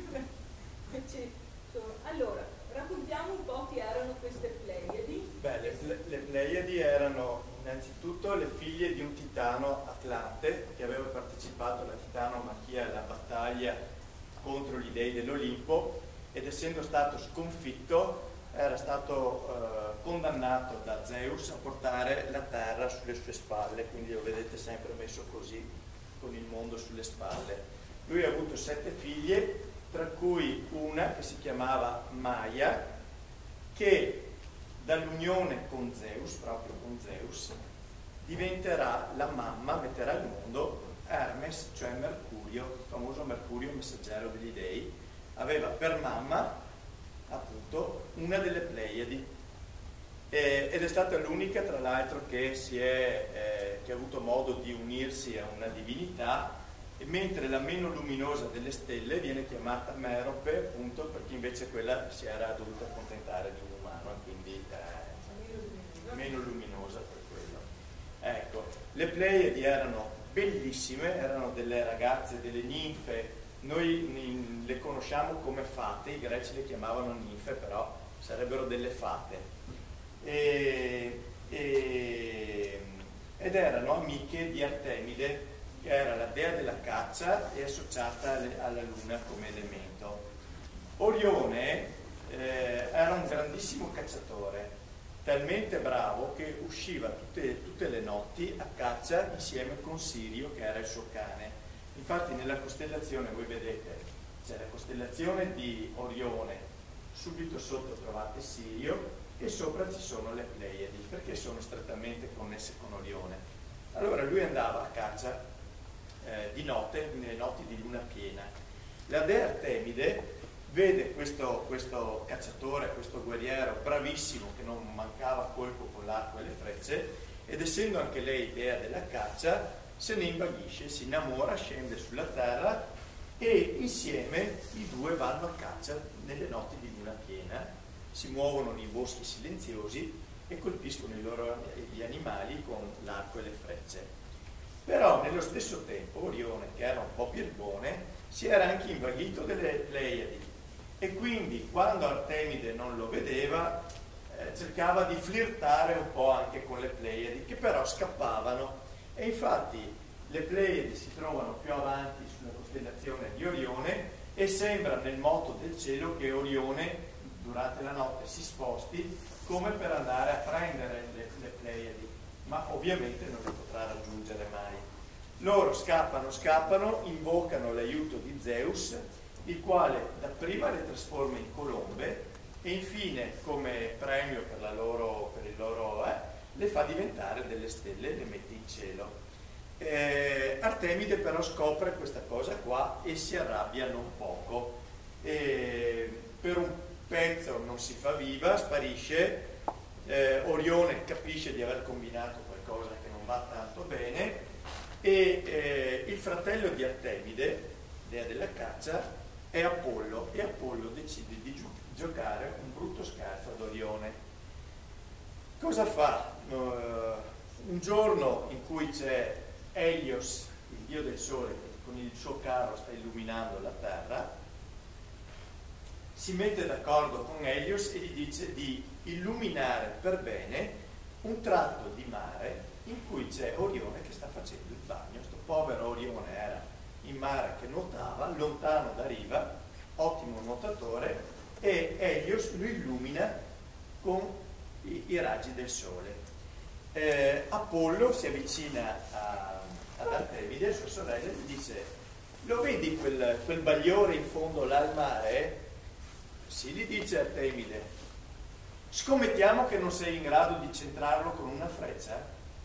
Allora, raccontiamo un po' chi erano queste Pleiadi. Beh, le, le Pleiadi erano innanzitutto le figlie di un titano Atlante che aveva partecipato alla titanomachia, alla battaglia contro gli dei dell'Olimpo, ed essendo stato sconfitto era stato eh, condannato da Zeus a portare la terra sulle sue spalle, quindi lo vedete sempre messo così con il mondo sulle spalle. Lui ha avuto sette figlie, tra cui una che si chiamava Maia, che dall'unione con Zeus, proprio con Zeus, diventerà la mamma, metterà al mondo Hermes, cioè Mercurio, il famoso Mercurio, messaggero degli dei. Aveva per mamma appunto una delle Pleiadi, eh, ed è stata l'unica tra l'altro che, si è, eh, che ha avuto modo di unirsi a una divinità, e mentre la meno luminosa delle stelle viene chiamata Merope, appunto perché invece quella si era dovuta accontentare di un umano, e quindi eh, meno luminosa per quello. Ecco, le Pleiadi erano bellissime, erano delle ragazze, delle ninfe. Noi le conosciamo come fate, i greci le chiamavano ninfe, però sarebbero delle fate. E, e, ed erano amiche di Artemide, che era la dea della caccia e associata alle, alla luna come elemento. Orione eh, era un grandissimo cacciatore, talmente bravo che usciva tutte, tutte le notti a caccia insieme con Sirio, che era il suo cane. Infatti nella costellazione, voi vedete, c'è la costellazione di Orione, subito sotto trovate Sirio e sopra ci sono le Pleiadi, perché sono strettamente connesse con Orione. Allora lui andava a caccia eh, di notte, nelle notti di luna piena. La dea Artemide vede questo, questo cacciatore, questo guerriero bravissimo, che non mancava colpo con l'arco e le frecce, ed essendo anche lei dea della caccia, se ne invaghisce, si innamora, scende sulla terra e insieme i due vanno a caccia nelle notti di luna piena, si muovono nei boschi silenziosi e colpiscono i loro, gli animali con l'arco e le frecce. Però nello stesso tempo Orione, che era un po' birbone, si era anche invaghito delle Pleiadi, e quindi quando Artemide non lo vedeva eh, cercava di flirtare un po' anche con le Pleiadi, che però scappavano. E infatti le Pleiadi si trovano più avanti sulla costellazione di Orione, e sembra nel moto del cielo che Orione durante la notte si sposti come per andare a prendere le, le Pleiadi, ma ovviamente non le potrà raggiungere mai. Loro scappano, scappano, invocano l'aiuto di Zeus, il quale dapprima le trasforma in colombe e infine, come premio per, la loro, per il loro eh, le fa diventare delle stelle e le mette in cielo. Eh, Artemide però scopre questa cosa qua e si arrabbia non poco. E per un pezzo non si fa viva, sparisce. eh, Orione capisce di aver combinato qualcosa che non va tanto bene, e eh, il fratello di Artemide, dea della caccia, è Apollo, e Apollo decide di gio- giocare un brutto scherzo ad Orione. Cosa fa? Uh, un giorno in cui c'è Helios, il dio del sole, che con il suo carro sta illuminando la terra, si mette d'accordo con Helios e gli dice di illuminare per bene un tratto di mare in cui c'è Orione che sta facendo il bagno. Sto povero Orione era in mare che nuotava, lontano da riva, ottimo nuotatore, e Helios lo illumina con i, i raggi del sole. Eh, Apollo si avvicina a, ad Artemide, sua sorella, e gli dice: lo vedi quel, quel bagliore in fondo là al mare? Sì, gli dice Artemide. Scommettiamo che non sei in grado di centrarlo con una freccia?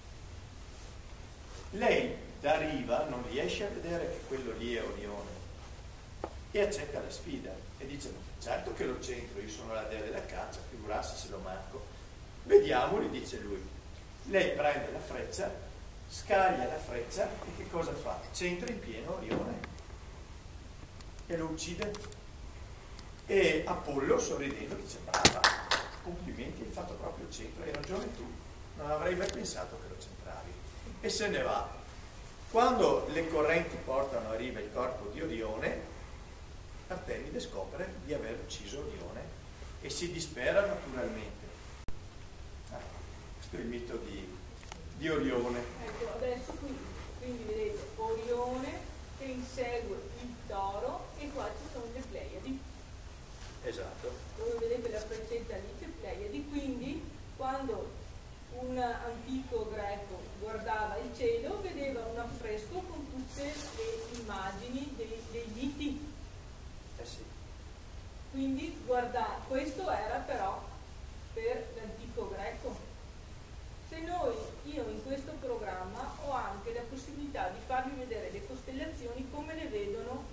Lei da riva non riesce a vedere che quello lì è Orione e accetta la sfida e dice: ma certo che lo centro, io sono la dea della caccia, figurarsi se lo manco. Vediamo, gli dice lui. Lei prende la freccia, scaglia la freccia e che cosa fa? Centra in pieno Orione e lo uccide. E Apollo, sorridendo, dice: brava, complimenti, hai fatto proprio il centro, hai ragione tu, non avrei mai pensato che lo centravi. E se ne va. Quando le correnti portano a riva il corpo di Orione, Artemide scopre di aver ucciso Orione e si dispera naturalmente. Ah, questo è il mito di, di Orione. Ecco, adesso qui, quindi vedete Orione che insegue il toro, e qua ci sono le Pleiadi. Esatto. Dove vedete la freccetta lì, le Pleiadi. Quindi quando un antico greco guardava il cielo, vedeva un affresco con tutte tutte le immagini dei, dei miti. Eh sì. Quindi guardate, questo era però per l'antico greco. Se noi, io in questo programma ho anche la possibilità di farvi vedere le costellazioni come le vedono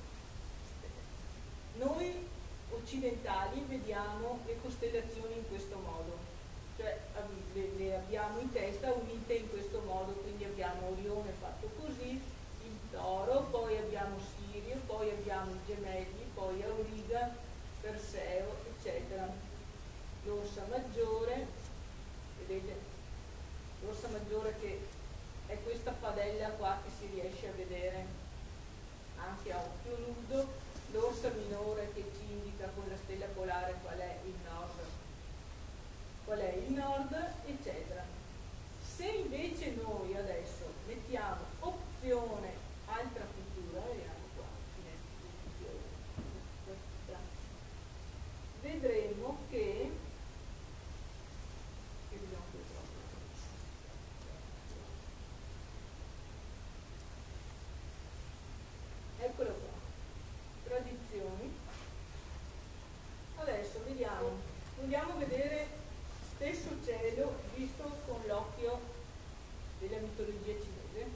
noi occidentali, vediamo le costellazioni in questo modo, cioè le, le abbiamo in testa unite in questo modo, quindi abbiamo Orione fatto così, il Toro, poi abbiamo Sirio, poi abbiamo i Gemelli, poi Auriga, Perseo, eccetera. L'Orsa Maggiore, vedete, l'Orsa Maggiore che è questa padella qua che si riesce a vedere anche a occhio nudo, l'Orsa Minore che ci indica con la stella polare qual è il nord, qual è il nord, eccetera. Se invece noi adesso mettiamo opzione altra cultura, vediamo qua, vedremo che, che vediamo qui proprio. Eccolo qua. Tradizioni. Adesso vediamo, vogliamo vedere stesso cielo visto con l'occhio della mitologia cinese.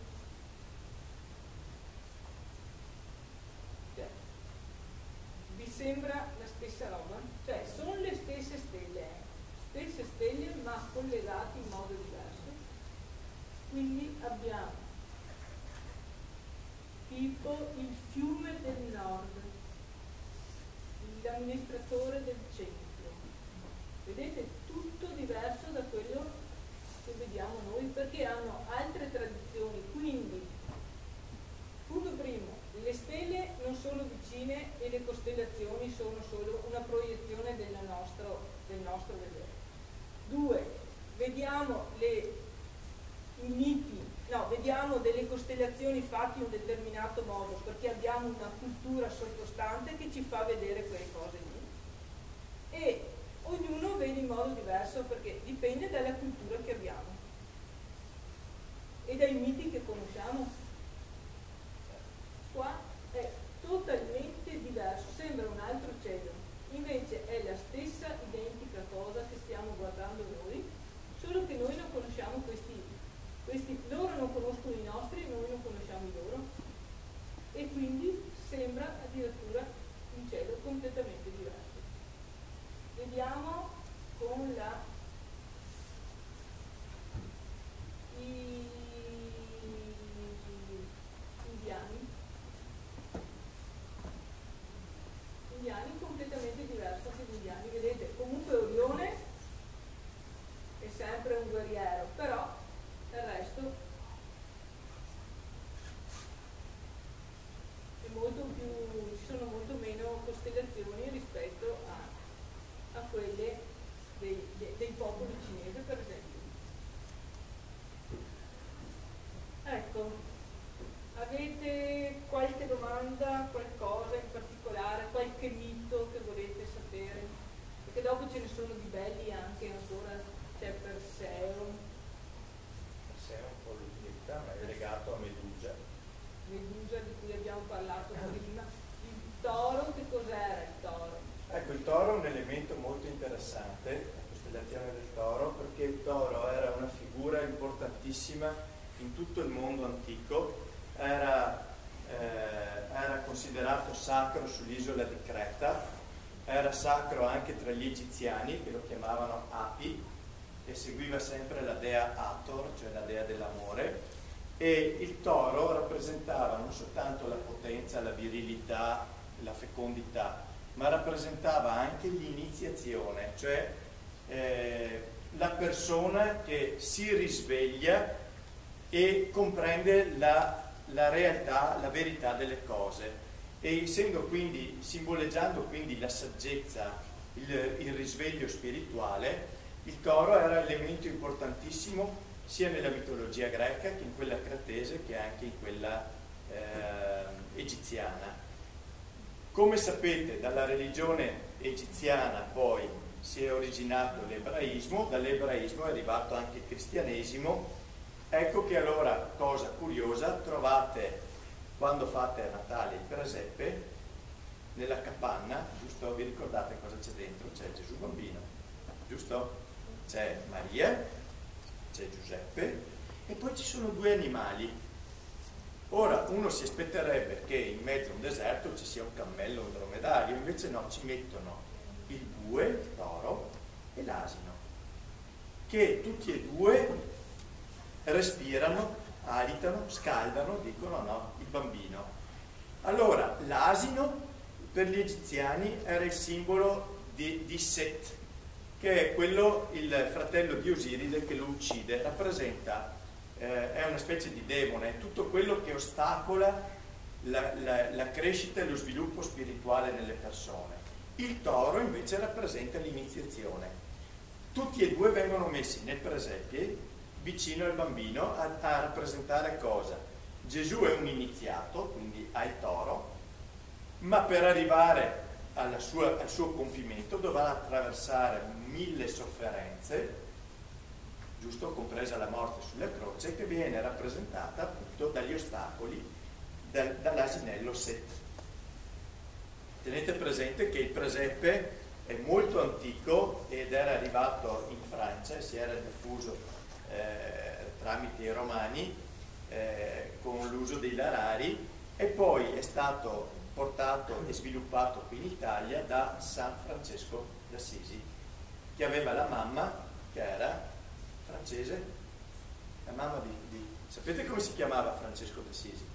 Cioè, vi sembra la stessa roba? Cioè, sono le stesse stelle, eh? stesse stelle ma collegate in modo diverso. Quindi abbiamo tipo il fiume del nord, l'amministratore del centro. Vedete, tutto diverso da quello che vediamo noi, perché hanno altre tradizioni. Quindi, punto primo, le stelle non sono vicine e le costellazioni sono solo una proiezione del nostro, del nostro vedere. Due, vediamo le, i miti, no, vediamo delle costellazioni fatte in un determinato modo perché abbiamo una cultura sottostante che ci fa vedere quelle cose lì, e ognuno vede in modo diverso perché dipende dalla cultura che abbiamo e dai miti che conosciamo. Qua è totalmente diverso, sembra un altro cielo, invece è la stessa identica cosa che stiamo guardando noi, solo che noi non conosciamo questi, questi loro non conoscono i nostri e noi non conosciamo i loro, e quindi sembra addirittura un cielo completamente diverso. Vediamo con la i indiani indiani completamente diverso anche gli indiani, vedete, comunque Orione è sempre un guerriero, però il resto è molto più, ci sono molto meno costellazioni rispetto a, a quelle dei, dei, dei popoli cinesi, per esempio. Ecco, avete qualche domanda, qualcosa in particolare, qualche mito che volete sapere? Perché dopo ce ne sono di belli anche ancora, c'è Perseo. Perseo è un po' l'utilità, ma è legato a Medusa. Medusa, di cui abbiamo parlato prima. Il toro, che cos'era il toro? Ecco, il toro è un elemento molto interessante, la costellazione del toro, perché il toro era una figura importantissima in tutto il mondo antico, era, eh, era considerato sacro sull'isola di Creta, era sacro anche tra gli egiziani che lo chiamavano Api, e seguiva sempre la dea Hathor, cioè la dea dell'amore, e il toro rappresentava non soltanto la potenza, la virilità, la fecondità, ma rappresentava anche l'iniziazione, cioè eh, la persona che si risveglia e comprende la, la realtà, la verità delle cose, e essendo quindi, simboleggiando quindi la saggezza, il, il risveglio spirituale, il toro era elemento importantissimo sia nella mitologia greca che in quella cretese che anche in quella eh, egiziana. Come sapete, dalla religione egiziana poi si è originato l'ebraismo, dall'ebraismo è arrivato anche il cristianesimo. Ecco che allora, cosa curiosa, trovate quando fate a Natale il presepe, nella capanna, giusto? Vi ricordate cosa c'è dentro? C'è Gesù bambino, giusto? C'è Maria, c'è Giuseppe e poi ci sono due animali. Ora uno si aspetterebbe che in mezzo a un deserto ci sia un cammello o un dromedario, invece no, ci mettono il bue, il toro e l'asino, che tutti e due respirano, alitano, scaldano, dicono no, il bambino. Allora l'asino per gli egiziani era il simbolo di, di Set, che è quello, il fratello di Osiride che lo uccide, rappresenta, eh, è una specie di demone, è tutto quello che ostacola la, la, la crescita e lo sviluppo spirituale nelle persone. Il toro invece rappresenta l'iniziazione. Tutti e due vengono messi nel presepio vicino al bambino a, a rappresentare cosa? Gesù è un iniziato, quindi ha il toro, ma per arrivare alla sua, al suo compimento dovrà attraversare mille sofferenze, giusto, compresa la morte sulla croce, che viene rappresentata appunto dagli ostacoli dal, dall'asinello Set. Tenete presente che il presepe è molto antico ed era arrivato in Francia e si era diffuso eh, tramite i romani eh, con l'uso dei larari, e poi è stato portato e sviluppato qui in Italia da San Francesco d'Assisi, che aveva la mamma che era francese, la mamma di, di... sapete come si chiamava Francesco d'Assisi?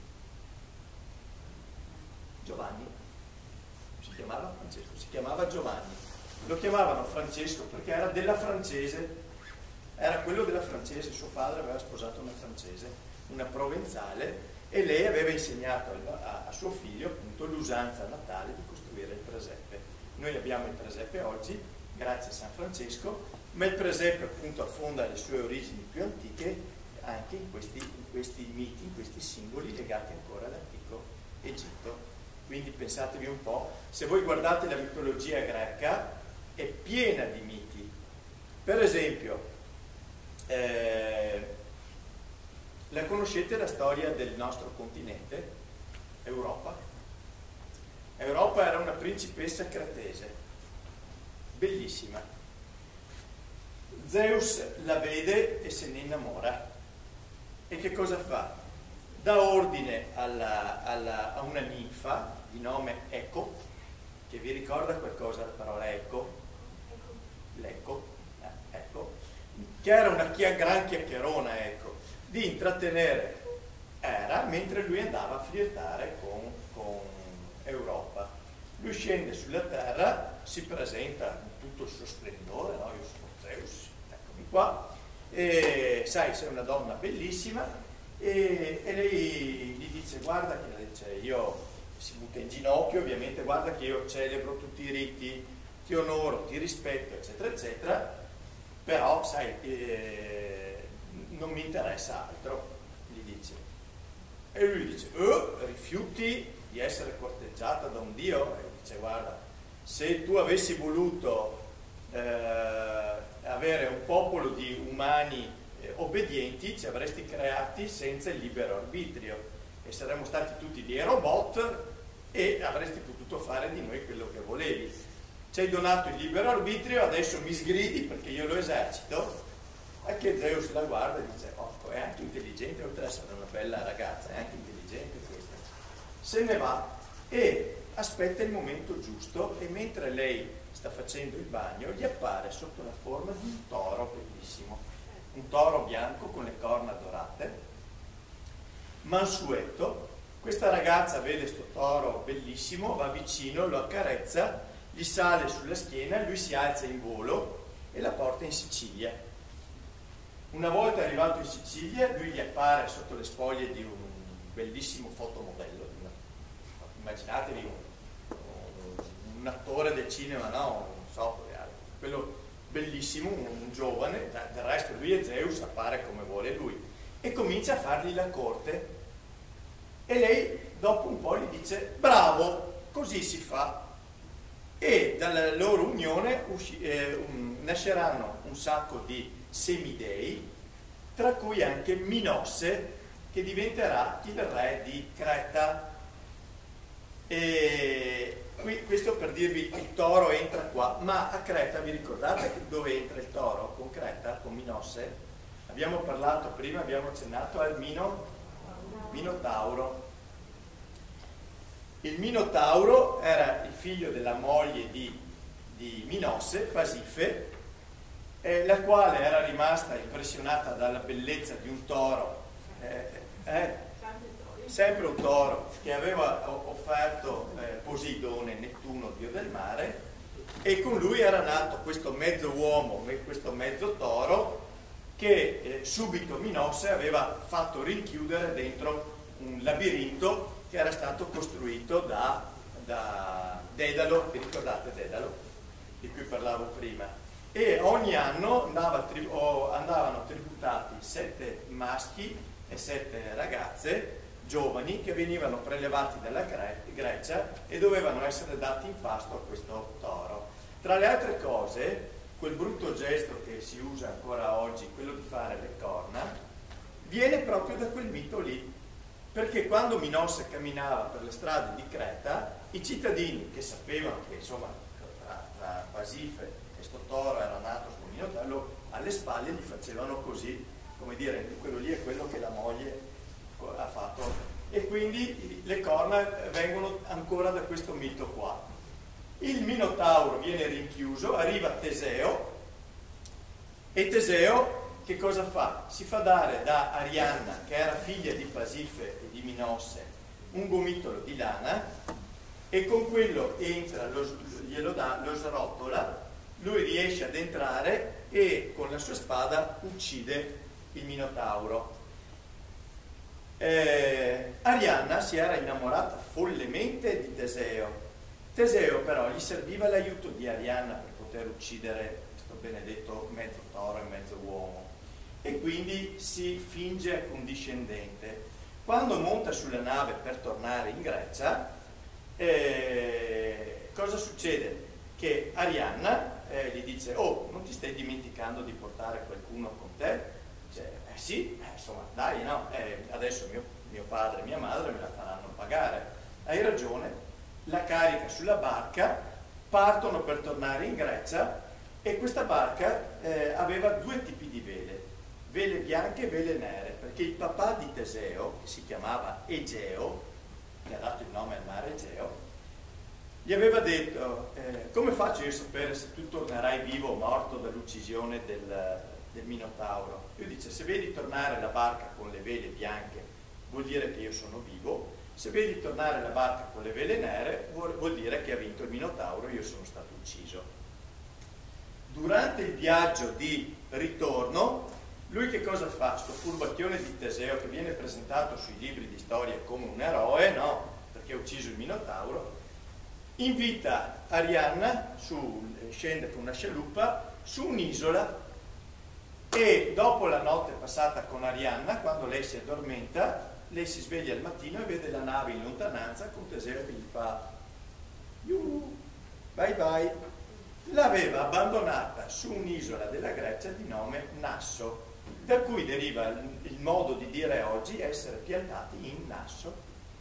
Giovanni. Si chiamava Francesco, si chiamava Giovanni. Lo chiamavano Francesco perché era della francese, era quello della francese, suo padre aveva sposato una francese, una provenzale, e lei aveva insegnato a, a suo figlio appunto l'usanza a Natale di costruire il presepe. Noi abbiamo il presepe oggi, grazie a San Francesco, ma il presepe appunto affonda le sue origini più antiche anche in questi, in questi miti, in questi simboli legati ancora all'antico Egitto. Quindi pensatevi un po', se voi guardate la mitologia greca è piena di miti. Per esempio, eh, la conoscete la storia del nostro continente? Europa. Europa era una principessa cretese, bellissima. Zeus la vede e se ne innamora. E che cosa fa? Dà ordine alla, alla, a una ninfa di nome Eco, che vi ricorda qualcosa la parola Eco? L'Eco, eh, ecco, che era una chia, gran chiacchierona, ecco, di intrattenere Era mentre lui andava a flirtare con, con Europa. Lui scende sulla terra, si presenta in tutto il suo splendore, no? Io sono Zeus, eccomi qua, e sai, sei una donna bellissima, e, e lei gli dice: guarda che dice, io, si butta in ginocchio ovviamente, guarda che io celebro tutti i riti, ti onoro, ti rispetto, eccetera eccetera, però sai, eh, non mi interessa altro, gli dice. E lui dice: oh, rifiuti di essere corteggiata da un dio? E dice: guarda, se tu avessi voluto eh, avere un popolo di umani eh, obbedienti, ci avresti creati senza il libero arbitrio e saremmo stati tutti dei robot e avresti potuto fare di noi quello che volevi. Ci hai donato il libero arbitrio, adesso mi sgridi perché io lo esercito. E che Zeus la guarda e dice: oh, è anche intelligente, oltre ad essere una bella ragazza, è anche intelligente questa. Se ne va e aspetta il momento giusto, e mentre lei sta facendo il bagno gli appare sotto la forma di un toro bellissimo, un toro bianco con le corna dorate, mansueto. Questa ragazza vede sto toro bellissimo, va vicino, lo accarezza, gli sale sulla schiena, lui si alza in volo e la porta in Sicilia. Una volta arrivato in Sicilia, lui gli appare sotto le spoglie di un bellissimo fotomodello. Immaginatevi un, un, un attore del cinema, no? Non so, quello bellissimo, un, un giovane, del resto lui è Zeus, appare come vuole lui, e comincia a fargli la corte. E lei dopo un po' gli dice: bravo, così si fa. E dalla loro unione usci- eh, un, nasceranno un sacco di semidei, tra cui anche Minosse, che che diventerà il re di Creta. E qui, questo per dirvi il toro entra qua, ma a Creta vi ricordate dove entra il toro? Con Creta, con Minosse? Abbiamo parlato prima, abbiamo accennato al Mino, Minotauro. Il Minotauro era il figlio della moglie di, di Minosse, Pasife, eh, la quale era rimasta impressionata dalla bellezza di un toro, eh, eh, sempre un toro, che aveva offerto eh, Poseidone, Nettuno, dio del mare, e con lui era nato questo mezzo uomo, questo mezzo toro, che eh, subito Minosse aveva fatto rinchiudere dentro un labirinto che era stato costruito da, da Dedalo, vi ricordate Dedalo, di cui parlavo prima, e ogni anno andava tri- o andavano tributati sette maschi e sette ragazze giovani che venivano prelevati dalla Gre- Grecia e dovevano essere dati in pasto a questo toro. Tra le altre cose, quel brutto gesto che si usa ancora oggi, quello di fare le corna, viene proprio da quel mito lì. Perché quando Minosse camminava per le strade di Creta, i cittadini che sapevano che insomma tra, tra Pasife e sto toro era nato sto Minotauro, alle spalle gli facevano così, come dire, quello lì è quello che la moglie ha fatto. E quindi le corna vengono ancora da questo mito qua. Il Minotauro viene rinchiuso, arriva Teseo, e Teseo che cosa fa? Si fa dare da Arianna, che era figlia di Pasife e di Minosse, un gomitolo di lana, e con quello entra, lo, glielo dà, lo srotola, lui riesce ad entrare e con la sua spada uccide il Minotauro. Eh, Arianna si era innamorata follemente di Teseo. Teseo però gli serviva l'aiuto di Arianna per poter uccidere questo benedetto mezzo toro e mezzo uomo, e quindi si finge accondiscendente. Quando monta sulla nave per tornare in Grecia, eh, cosa succede? Che Arianna eh, gli dice: oh, non ti stai dimenticando di portare qualcuno con te? Dice, eh sì, eh, insomma, dai, no, eh, adesso mio, mio padre e mia madre me la faranno pagare. Hai ragione, la carica sulla barca, partono per tornare in Grecia, e questa barca eh, aveva due tipi di vele, vele bianche e vele nere, perché il papà di Teseo, che si chiamava Egeo, che ha dato il nome al mare Egeo, gli aveva detto: eh, come faccio io a sapere se tu tornerai vivo o morto dall'uccisione del, del Minotauro? Io dice: se vedi tornare la barca con le vele bianche vuol dire che io sono vivo, se vedi tornare la barca con le vele nere vuol, vuol dire che ha vinto il Minotauro e io sono stato ucciso. Durante il viaggio di ritorno, lui che cosa fa? Sto furbacchione di Teseo, che viene presentato sui libri di storia come un eroe, no? Perché ha ucciso il Minotauro, invita Arianna, su, scende con una scialuppa su un'isola, e dopo la notte passata con Arianna, quando lei si addormenta, lei si sveglia al mattino e vede la nave in lontananza con Teseo che gli fa: Yuhu, bye bye. L'aveva abbandonata su un'isola della Grecia di nome Nasso, da cui deriva il, il modo di dire oggi essere piantati in Nasso.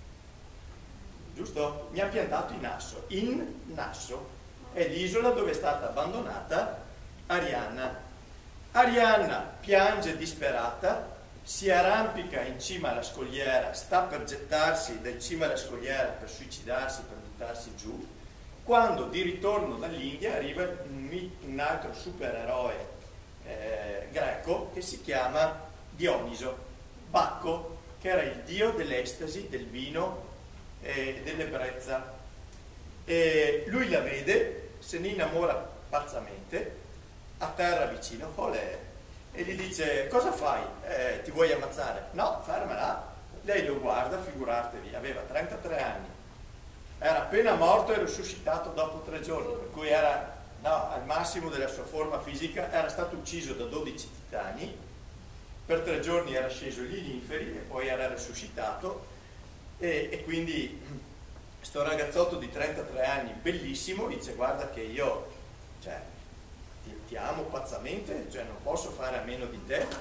Giusto? Mi ha piantato in Nasso. In Nasso è l'isola dove è stata abbandonata Arianna. Arianna piange disperata, si arrampica in cima alla scogliera, sta per gettarsi da cima alla scogliera per suicidarsi, per buttarsi giù, quando di ritorno dall'India arriva un, un altro supereroe eh, greco che si chiama Dioniso, Bacco, che era il dio dell'estasi, del vino e dell'ebbrezza. E lui la vede, se ne innamora pazzamente, a terra vicino, olè, e gli dice: cosa fai? Eh, ti vuoi ammazzare? No, fermala. Lei lo guarda, figuratevi, aveva trentatré anni, era appena morto e risuscitato dopo tre giorni, per cui era no, al massimo della sua forma fisica, era stato ucciso da dodici titani, per tre giorni era sceso agli inferi e poi era risuscitato, e, e quindi sto ragazzotto di trentatré anni, bellissimo, dice: guarda che io, cioè, ti, ti amo pazzamente, cioè non posso fare a meno di te.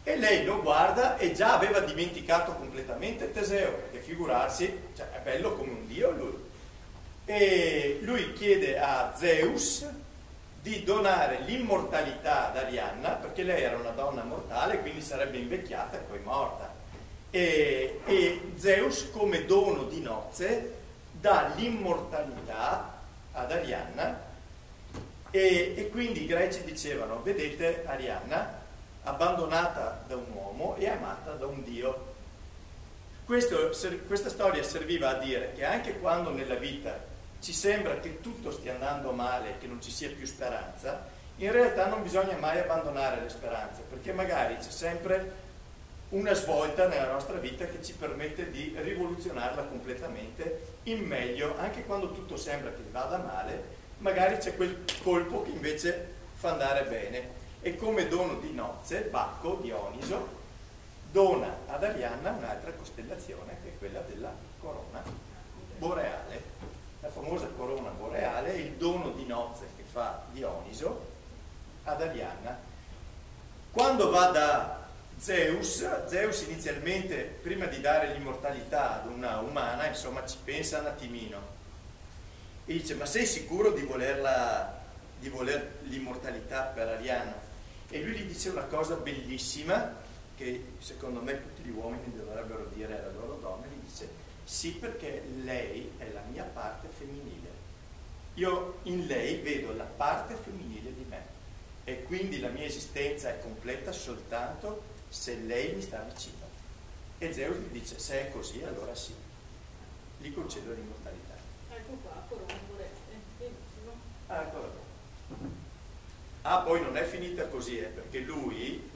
E lei lo guarda e già aveva dimenticato completamente Teseo, perché figurarsi, cioè, è bello come un dio lui. E lui chiede a Zeus di donare l'immortalità ad Arianna, perché lei era una donna mortale, quindi sarebbe invecchiata e poi morta. E, e Zeus, come dono di nozze, dà l'immortalità ad Arianna, e, e quindi i greci dicevano: vedete Arianna, abbandonata da un uomo e amata da un dio. Questo, questa storia serviva a dire che anche quando nella vita ci sembra che tutto stia andando male, che non ci sia più speranza, in realtà non bisogna mai abbandonare le speranze, perché magari c'è sempre una svolta nella nostra vita che ci permette di rivoluzionarla completamente in meglio. Anche quando tutto sembra che vada male, magari c'è quel colpo che invece fa andare bene. E come dono di nozze, Bacco, Dioniso, dona ad Arianna un'altra costellazione, che è quella della corona boreale. La famosa corona boreale è il dono di nozze che fa Dioniso ad Arianna. Quando va da Zeus, Zeus inizialmente, prima di dare l'immortalità ad una umana, insomma ci pensa un attimino e dice: ma sei sicuro di volerla, di voler l'immortalità per Arianna? E lui gli dice una cosa bellissima che secondo me tutti gli uomini dovrebbero dire alle loro donne. Gli dice: sì, perché lei è la mia parte femminile, io in lei vedo la parte femminile di me e quindi la mia esistenza è completa soltanto se lei mi sta vicino. E Zeus gli dice: se è così, allora sì, gli concedo l'immortalità. Ecco qua, corona boreale, benissimo. Ah, eccola qua. Ah, poi non è finita così, eh, perché lui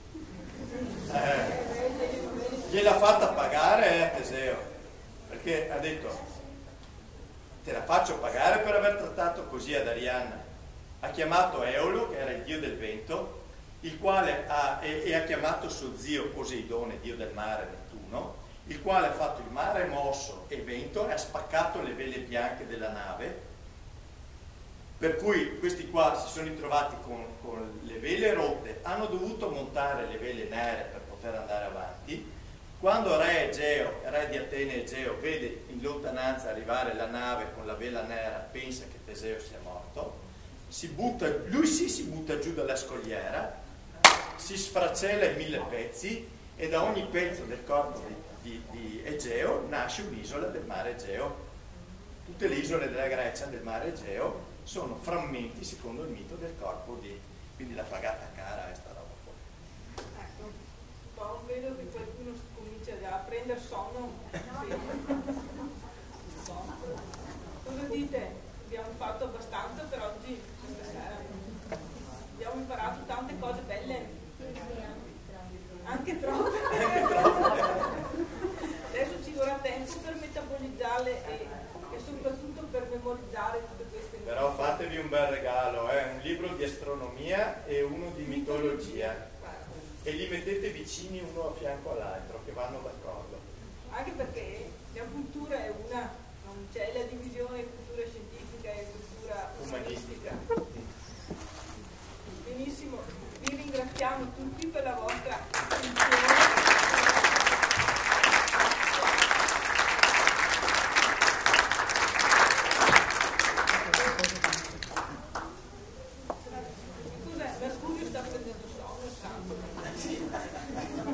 eh, gliel'ha fatta pagare eh, a Teseo, perché ha detto: te la faccio pagare per aver trattato così ad Arianna. Ha chiamato Eolo, che era il dio del vento, il quale ha, e, e ha chiamato suo zio Poseidone, dio del mare, Nettuno, il quale ha fatto il mare mosso e vento e ha spaccato le vele bianche della nave, per cui questi qua si sono ritrovati con, con le vele rotte, hanno dovuto montare le vele nere per poter andare avanti. Quando re Egeo, re di Atene Egeo, vede in lontananza arrivare la nave con la vela nera, pensa che Teseo sia morto, si butta, lui sì si butta giù dalla scogliera, si sfracella in mille pezzi e da ogni pezzo del corpo di, di, di Egeo nasce un'isola del mare Egeo. Tutte le isole della Grecia del mare Egeo sono frammenti secondo il mito del corpo di, quindi l'ha pagata cara questa roba qua. Ecco, poi vedo che qualcuno comincia già a prendere sonno. Sì. Cosa dite? Abbiamo fatto abbastanza per oggi, stasera. Abbiamo imparato tante cose belle. Anche troppe. Anche troppe. Adesso ci vorrà tempo per metabolizzarle e, e soprattutto per memorizzare tutte queste cose. Però fatevi un bel regalo, è eh? un libro di astronomia e uno di mitologia, e li mettete vicini uno a fianco all'altro, che vanno d'accordo. Anche perché la cultura è una, non c'è la divisione cultura scientifica e cultura Umanistica. Benissimo, vi ringraziamo tutti per la vostra attenzione. Scusa, Mercurio sta prendendo sonno, tanto.